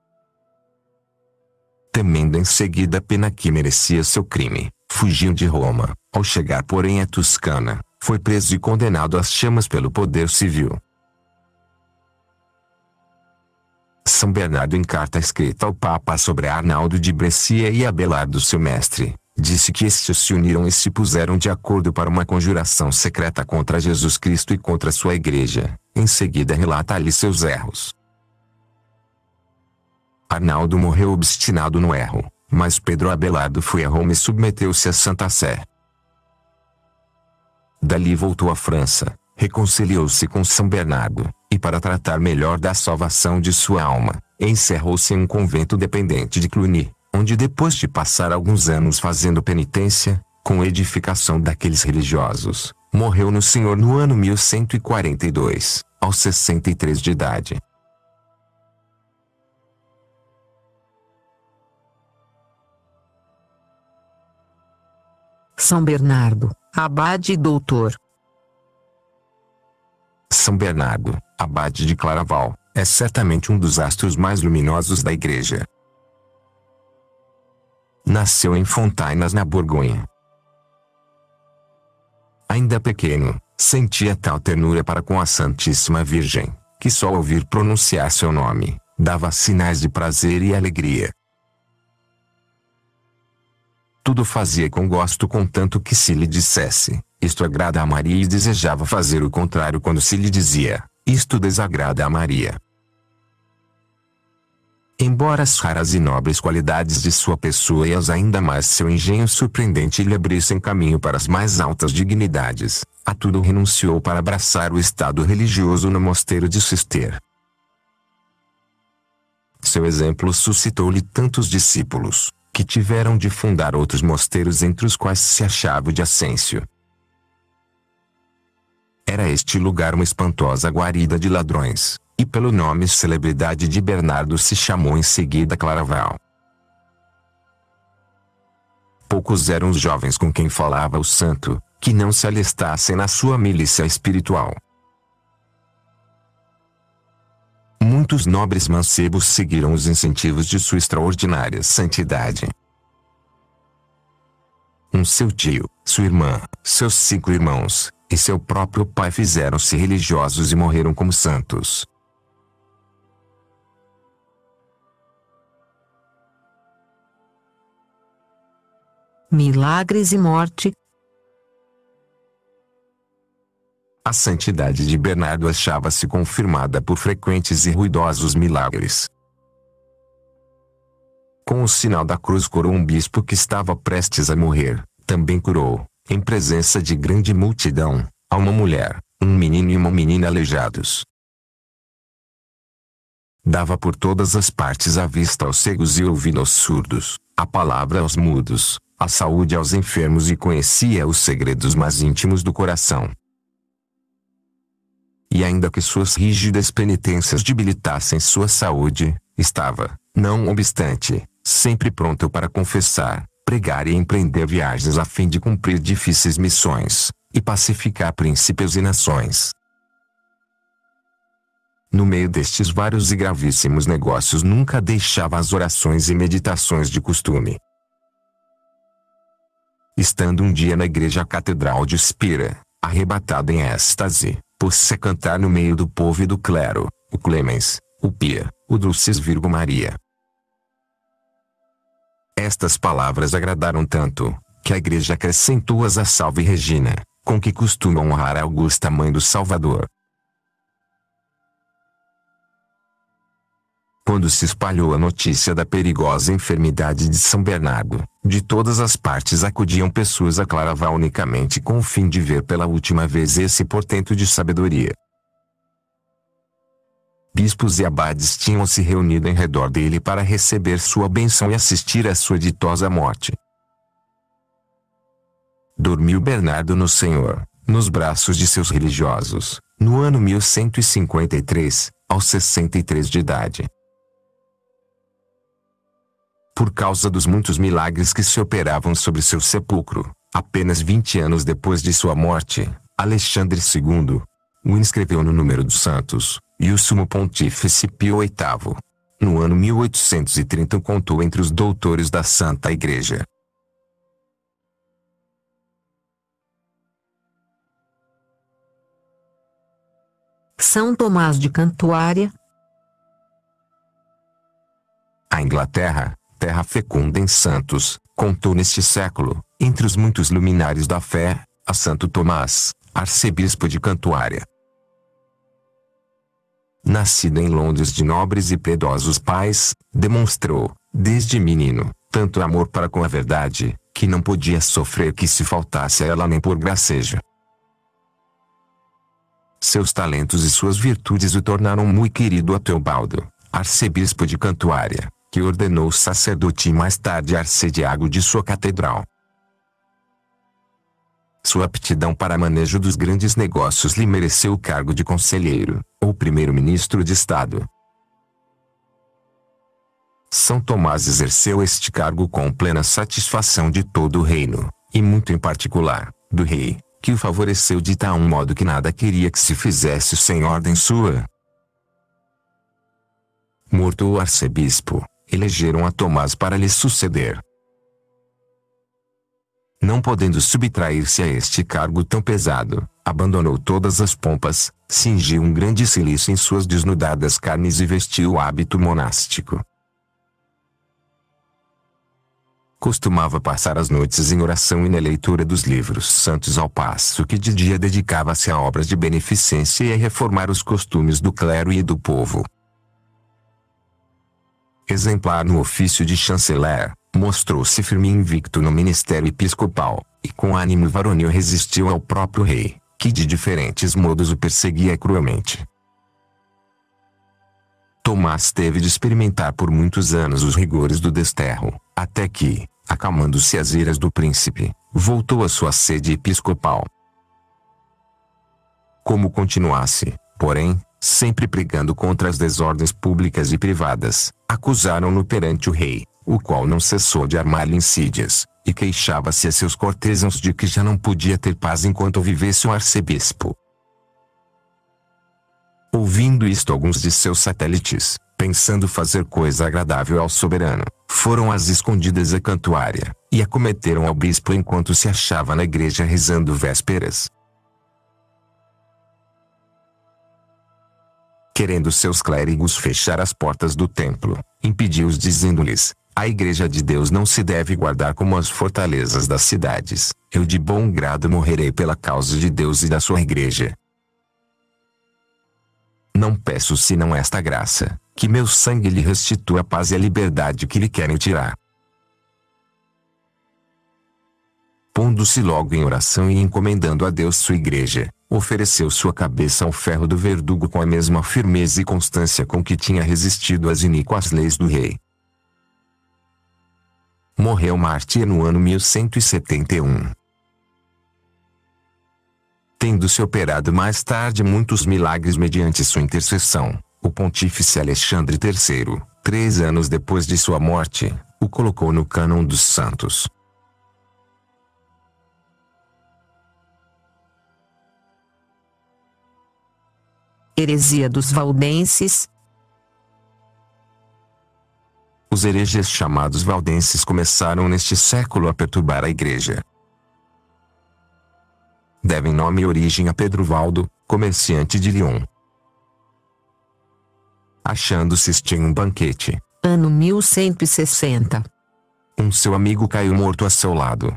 Temendo em seguida a pena que merecia seu crime, fugiu de Roma. Ao chegar porém à Toscana, foi preso e condenado às chamas pelo poder civil. São Bernardo, em carta escrita ao Papa sobre Arnaldo de Brescia e Abelardo seu mestre, Disse que estes se uniram e se puseram de acordo para uma conjuração secreta contra Jesus Cristo e contra sua igreja. Em seguida relata-lhe seus erros. Arnaldo morreu obstinado no erro, mas Pedro Abelardo foi a Roma e submeteu-se à Santa Sé. Dali voltou à França, reconciliou-se com São Bernardo, e para tratar melhor da salvação de sua alma, encerrou-se em um convento dependente de Cluny, onde depois de passar alguns anos fazendo penitência, com edificação daqueles religiosos, morreu no Senhor no ano 1142, aos 63 de idade. São Bernardo, abade e doutor. São Bernardo, abade de Claraval, é certamente um dos astros mais luminosos da Igreja. Nasceu em Fontaines, na Borgonha. Ainda pequeno, sentia tal ternura para com a Santíssima Virgem, que só ao ouvir pronunciar seu nome, dava sinais de prazer e alegria. Tudo fazia com gosto, contanto que se lhe dissesse, isto agrada a Maria, e desejava fazer o contrário quando se lhe dizia, isto desagrada a Maria. Embora as raras e nobres qualidades de sua pessoa e as ainda mais seu engenho surpreendente lhe abrissem caminho para as mais altas dignidades, a tudo renunciou para abraçar o estado religioso no mosteiro de Cister. Seu exemplo suscitou-lhe tantos discípulos, que tiveram de fundar outros mosteiros, entre os quais se achava o de Ascêncio. Era este lugar uma espantosa guarida de ladrões, e pelo nome e celebridade de Bernardo se chamou em seguida Claraval. Poucos eram os jovens com quem falava o santo, que não se alistassem na sua milícia espiritual. Muitos nobres mancebos seguiram os incentivos de sua extraordinária santidade. Seu tio, sua irmã, seus 5 irmãos, e seu próprio pai fizeram-se religiosos e morreram como santos. Milagres e morte. A santidade de Bernardo achava-se confirmada por frequentes e ruidosos milagres. Com o sinal da cruz curou um bispo que estava prestes a morrer, também curou, em presença de grande multidão, a uma mulher, um menino e uma menina aleijados. Dava por todas as partes a vista aos cegos e ouvido aos surdos, a palavra aos mudos, a saúde aos enfermos, e conhecia os segredos mais íntimos do coração. E ainda que suas rígidas penitências debilitassem sua saúde, estava, não obstante, sempre pronto para confessar, pregar e empreender viagens a fim de cumprir difíceis missões, e pacificar príncipes e nações. No meio destes vários e gravíssimos negócios nunca deixava as orações e meditações de costume. Estando um dia na igreja catedral de Spira, arrebatado em êxtase, pôs-se a cantar no meio do povo e do clero, o Clemens, o Pia, o Dulcis Virgo Maria. Estas palavras agradaram tanto, que a igreja acrescentou-as a Salve Regina, com que costuma honrar a augusta mãe do Salvador. Quando se espalhou a notícia da perigosa enfermidade de São Bernardo, de todas as partes acudiam pessoas a Claraval unicamente com o fim de ver pela última vez esse portento de sabedoria. Bispos e abades tinham se reunido em redor dele para receber sua bênção e assistir à sua ditosa morte. Dormiu Bernardo no Senhor, nos braços de seus religiosos, no ano 1153, aos 63 de idade. Por causa dos muitos milagres que se operavam sobre seu sepulcro, apenas 20 anos depois de sua morte, Alexandre II o inscreveu no número dos santos, e o sumo pontífice Pio VIII, no ano 1830, o contou entre os doutores da Santa Igreja. São Tomás de Cantuária. A Inglaterra, terra fecunda em santos, contou neste século, entre os muitos luminares da fé, a Santo Tomás, arcebispo de Cantuária. Nascido em Londres de nobres e piedosos pais, demonstrou, desde menino, tanto amor para com a verdade, que não podia sofrer que se faltasse a ela nem por gracejo. Seus talentos e suas virtudes o tornaram muito querido a Teobaldo, arcebispo de Cantuária, que ordenou sacerdote e mais tarde arcediago de sua catedral. Sua aptidão para manejo dos grandes negócios lhe mereceu o cargo de conselheiro, ou primeiro-ministro de Estado. São Tomás exerceu este cargo com plena satisfação de todo o reino, e muito em particular, do rei, que o favoreceu de tal modo que nada queria que se fizesse sem ordem sua. Morto o arcebispo, elegeram a Tomás para lhe suceder. Não podendo subtrair-se a este cargo tão pesado, abandonou todas as pompas, cingiu um grande cilício em suas desnudadas carnes e vestiu o hábito monástico. Costumava passar as noites em oração e na leitura dos livros santos, ao passo que de dia dedicava-se a obras de beneficência e a reformar os costumes do clero e do povo. Exemplar no ofício de chanceler, mostrou-se firme e invicto no ministério episcopal, e com ânimo varonil resistiu ao próprio rei, que de diferentes modos o perseguia cruelmente. Tomás teve de experimentar por muitos anos os rigores do desterro, até que, acalmando-se as iras do príncipe, voltou à sua sede episcopal. Como continuasse, porém, sempre pregando contra as desordens públicas e privadas, acusaram-no perante o rei, o qual não cessou de armar-lhe insídias, e queixava-se a seus cortesãos de que já não podia ter paz enquanto vivesse o arcebispo. Ouvindo isto, alguns de seus satélites, pensando fazer coisa agradável ao soberano, foram às escondidas a Cantuária, e acometeram ao bispo enquanto se achava na igreja rezando vésperas. Querendo seus clérigos fechar as portas do templo, impediu-os dizendo-lhes: a igreja de Deus não se deve guardar como as fortalezas das cidades. Eu de bom grado morrerei pela causa de Deus e da sua igreja. Não peço senão esta graça, que meu sangue lhe restitua a paz e a liberdade que lhe querem tirar. Pondo-se logo em oração e encomendando a Deus sua igreja, ofereceu sua cabeça ao ferro do verdugo com a mesma firmeza e constância com que tinha resistido às iníquas leis do rei. Morreu mártir no ano 1171. Tendo-se operado mais tarde muitos milagres mediante sua intercessão, o pontífice Alexandre III, 3 anos depois de sua morte, o colocou no cânon dos santos. Heresia dos valdenses. Os hereges chamados valdenses começaram neste século a perturbar a igreja. Devem nome e origem a Pedro Valdo, comerciante de Lyon. Achando-se em um banquete, ano 1160, seu amigo caiu morto a seu lado.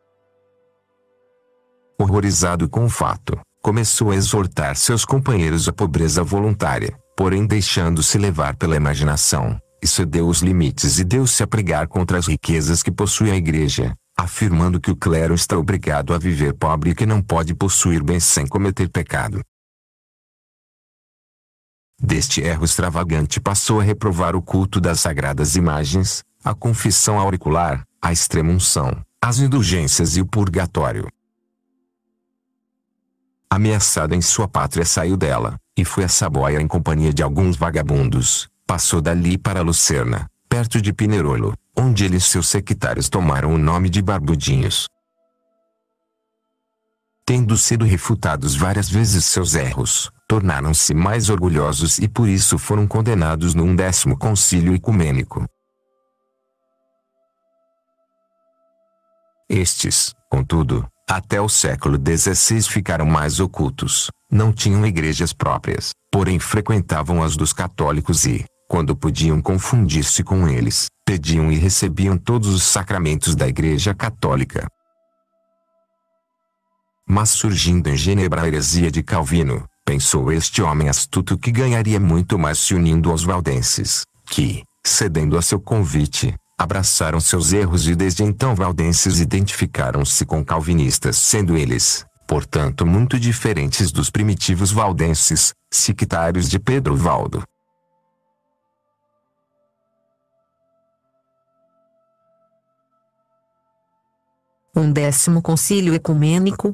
Horrorizado com o fato, começou a exortar seus companheiros à pobreza voluntária, porém deixando-se levar pela imaginação, excedeu os limites e deu-se a pregar contra as riquezas que possui a igreja, afirmando que o clero está obrigado a viver pobre e que não pode possuir bens sem cometer pecado. Deste erro extravagante passou a reprovar o culto das sagradas imagens, a confissão auricular, a extrema-unção, as indulgências e o purgatório. Ameaçado em sua pátria, saiu dela, e foi a Saboia em companhia de alguns vagabundos. Passou dali para Lucerna, perto de Pinerolo, onde ele e seus sectários tomaram o nome de Barbudinhos. Tendo sido refutados várias vezes seus erros, tornaram-se mais orgulhosos e por isso foram condenados num 10º concílio ecumênico. Estes, contudo, até o século XVI ficaram mais ocultos, não tinham igrejas próprias, porém frequentavam as dos católicos e, quando podiam confundir-se com eles, pediam e recebiam todos os sacramentos da Igreja Católica. Mas surgindo em Genebra a heresia de Calvino, pensou este homem astuto que ganharia muito mais se unindo aos valdenses, que, cedendo a seu convite, abraçaram seus erros e desde então valdenses identificaram-se com calvinistas, sendo eles, portanto, muito diferentes dos primitivos valdenses, sectários de Pedro Valdo. Um 10º Concílio Ecumênico.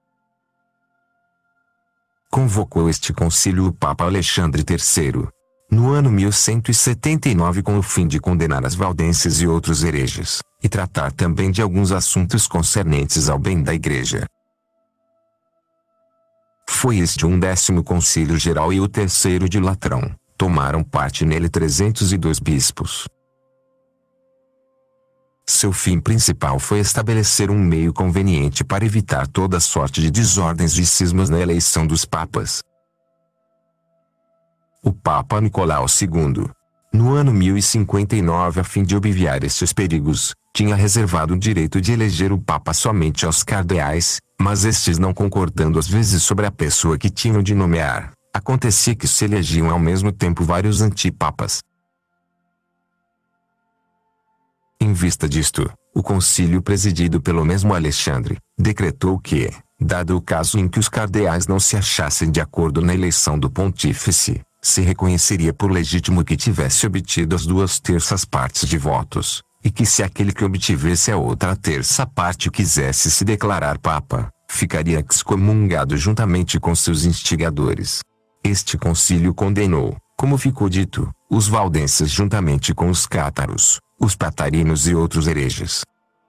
Convocou este concílio o Papa Alexandre III, no ano 1179 com o fim de condenar as valdenses e outros hereges, e tratar também de alguns assuntos concernentes ao bem da Igreja. Foi este um 10º Concílio Geral e o terceiro de Latrão. Tomaram parte nele 302 bispos. Seu fim principal foi estabelecer um meio conveniente para evitar toda sorte de desordens e cismas na eleição dos papas. O Papa Nicolau II, no ano 1059, a fim de obviar estes perigos, tinha reservado o direito de eleger o Papa somente aos cardeais, mas estes não concordando às vezes sobre a pessoa que tinham de nomear, acontecia que se elegiam ao mesmo tempo vários antipapas. Em vista disto, o concílio presidido pelo mesmo Alexandre, decretou que, dado o caso em que os cardeais não se achassem de acordo na eleição do pontífice, se reconheceria por legítimo que tivesse obtido as 2/3 partes de votos, e que se aquele que obtivesse a outra terça parte quisesse se declarar papa, ficaria excomungado juntamente com seus instigadores. Este concílio condenou, como ficou dito, os valdenses juntamente com os cátaros, os patarinos e outros hereges.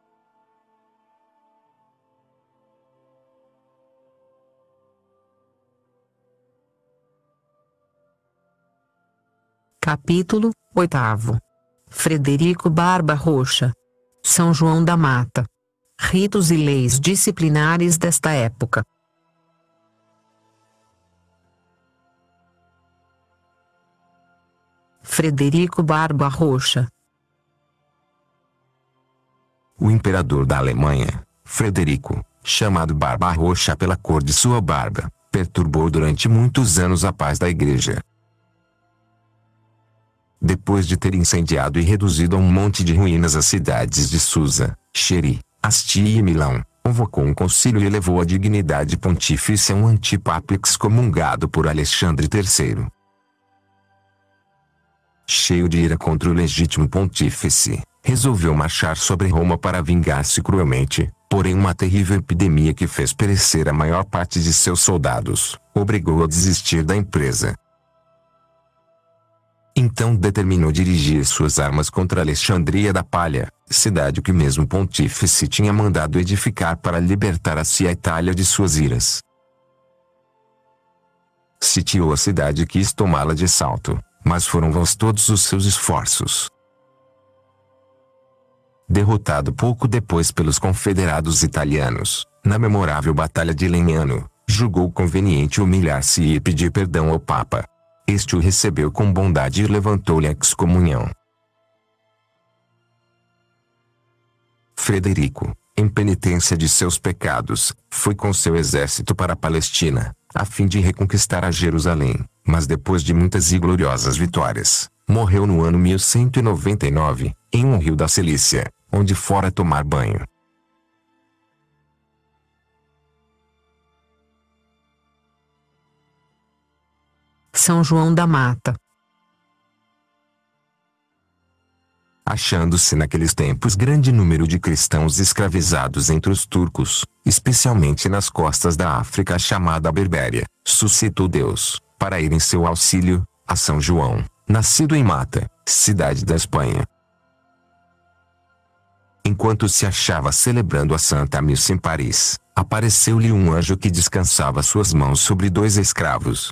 Capítulo 8. Frederico Barba Rocha. São João da Mata. Ritos e leis disciplinares desta época. Frederico Barba Rocha. O imperador da Alemanha, Frederico, chamado Barba Roxa pela cor de sua barba, perturbou durante muitos anos a paz da Igreja. Depois de ter incendiado e reduzido a um monte de ruínas as cidades de Susa, Xeri, Astia e Milão, convocou um concílio e elevou a dignidade pontífice a um antipapa excomungado por Alexandre III. Cheio de ira contra o legítimo pontífice, resolveu marchar sobre Roma para vingar-se cruelmente, porém uma terrível epidemia que fez perecer a maior parte de seus soldados, obrigou a desistir da empresa. Então determinou dirigir suas armas contra Alexandria da Palha, cidade que o mesmo pontífice tinha mandado edificar para libertar a si a Itália de suas iras. Sitiou a cidade e quis tomá-la de assalto, mas foram vãos todos os seus esforços. Derrotado pouco depois pelos confederados italianos, na memorável Batalha de Legnano, julgou conveniente humilhar-se e pedir perdão ao Papa. Este o recebeu com bondade e levantou-lhe a excomunhão. Frederico, em penitência de seus pecados, foi com seu exército para a Palestina, a fim de reconquistar a Jerusalém, mas depois de muitas e gloriosas vitórias, morreu no ano 1199, em um rio da Cilícia, onde fora tomar banho. São João da Mata. Achando-se naqueles tempos grande número de cristãos escravizados entre os turcos, especialmente nas costas da África chamada Berbéria, suscitou Deus, para ir em seu auxílio, a São João, nascido em Mata, cidade da Espanha. Enquanto se achava celebrando a Santa Missa em Paris, apareceu-lhe um anjo que descansava suas mãos sobre 2 escravos.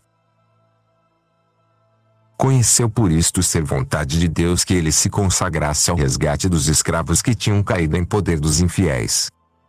Conheceu por isto ser vontade de Deus que ele se consagrasse ao resgate dos escravos que tinham caído em poder dos infiéis.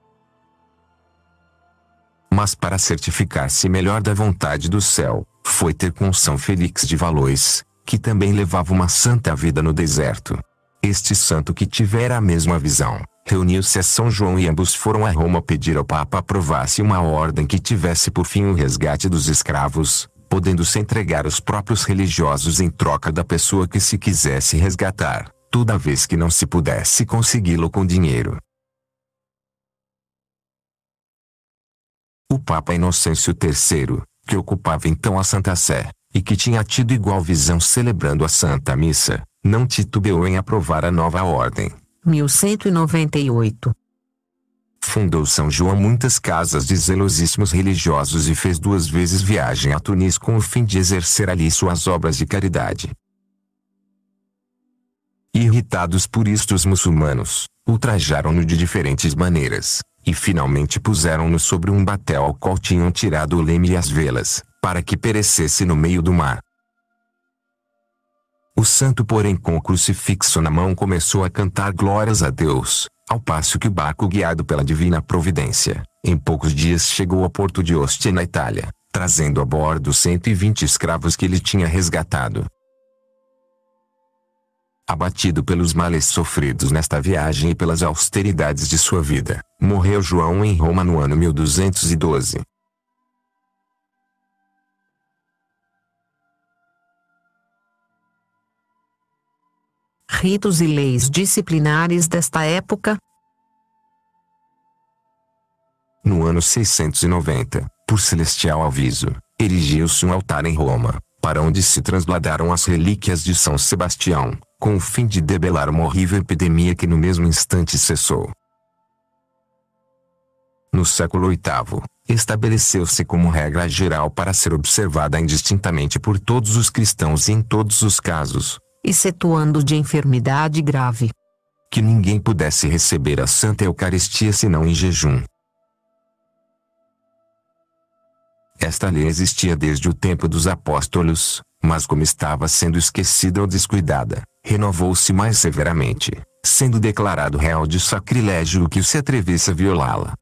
Mas para certificar-se melhor da vontade do céu, foi ter com São Félix de Valois, que também levava uma santa vida no deserto. Este santo, que tivera a mesma visão, reuniu-se a São João e ambos foram a Roma pedir ao Papa aprovasse uma ordem que tivesse por fim o resgate dos escravos, podendo-se entregar os próprios religiosos em troca da pessoa que se quisesse resgatar, toda vez que não se pudesse consegui-lo com dinheiro. O Papa Inocêncio III, que ocupava então a Santa Sé, e que tinha tido igual visão celebrando a Santa Missa, não titubeou em aprovar a nova ordem. 1198. Fundou São João muitas casas de zelosíssimos religiosos e fez 2 vezes viagem a Tunis com o fim de exercer ali suas obras de caridade. Irritados por isto, os muçulmanos ultrajaram-no de diferentes maneiras, e finalmente puseram-no sobre um batel ao qual tinham tirado o leme e as velas, para que perecesse no meio do mar. O santo, porém, com o crucifixo na mão, começou a cantar glórias a Deus, ao passo que o barco, guiado pela divina providência, em poucos dias chegou ao porto de Ostia, na Itália, trazendo a bordo 120 escravos que ele tinha resgatado. Abatido pelos males sofridos nesta viagem e pelas austeridades de sua vida, morreu João em Roma no ano 1212. Ritos e leis disciplinares desta época. No ano 690, por celestial aviso, erigiu-se um altar em Roma, para onde se transladaram as relíquias de São Sebastião, com o fim de debelar uma horrível epidemia que no mesmo instante cessou. No século VIII, estabeleceu-se como regra geral para ser observada indistintamente por todos os cristãos e em todos os casos, excetuando de enfermidade grave, que ninguém pudesse receber a Santa Eucaristia senão em jejum. Esta lei existia desde o tempo dos apóstolos, mas como estava sendo esquecida ou descuidada, renovou-se mais severamente, sendo declarado réu de sacrilégio o que se atrevesse a violá-la.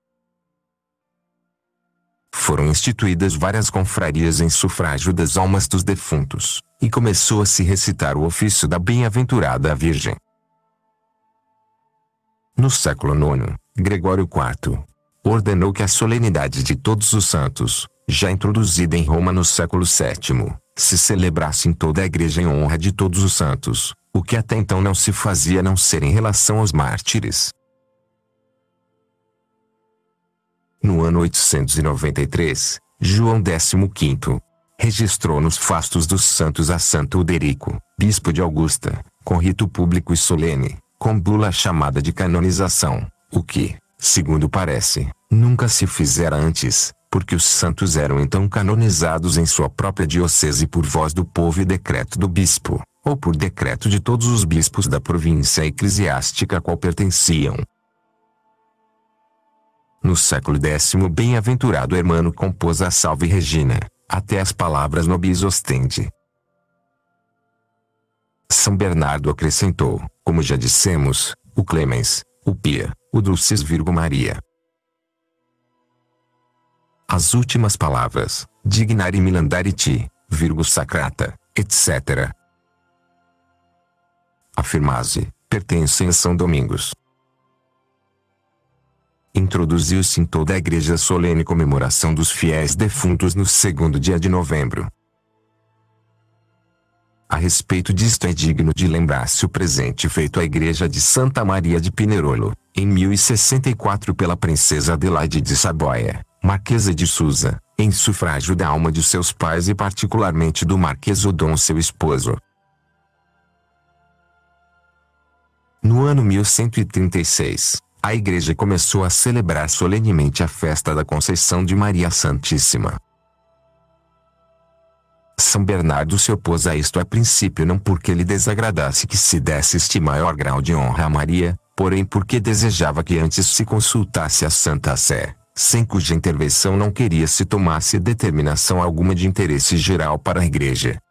Foram instituídas várias confrarias em sufrágio das almas dos defuntos, e começou a se recitar o ofício da Bem-aventurada Virgem. No século IX, Gregório IV ordenou que a solenidade de Todos os Santos, já introduzida em Roma no século VII, se celebrasse em toda a Igreja em honra de todos os santos, o que até então não se fazia a não ser em relação aos mártires. No ano 893, João XV registrou nos fastos dos santos a Santo Uderico, bispo de Augusta, com rito público e solene, com bula chamada de canonização, o que, segundo parece, nunca se fizera antes, porque os santos eram então canonizados em sua própria diocese por voz do povo e decreto do bispo, ou por decreto de todos os bispos da província eclesiástica a qual pertenciam. No século X, o bem-aventurado Hermano compôs a Salve Regina, até as palavras Nobis Ostendi. São Bernardo acrescentou, como já dissemos, o Clemens, o Pia, o Dulcis Virgo Maria. As últimas palavras, Dignari Milandariti, Virgo Sacrata, etc. Afirmase, pertencem a São Domingos. Introduziu-se em toda a Igreja a solene comemoração dos fiéis defuntos no 2º dia de novembro. A respeito disto é digno de lembrar-se o presente feito à Igreja de Santa Maria de Pinerolo, em 1064 pela princesa Adelaide de Saboia, Marquesa de Susa, em sufrágio da alma de seus pais e particularmente do Marquês Odon, seu esposo. No ano 1136, a Igreja começou a celebrar solenemente a festa da Conceição de Maria Santíssima. São Bernardo se opôs a isto a princípio não porque lhe desagradasse que se desse este maior grau de honra a Maria, porém porque desejava que antes se consultasse a Santa Sé, sem cuja intervenção não queria se tomasse determinação alguma de interesse geral para a Igreja.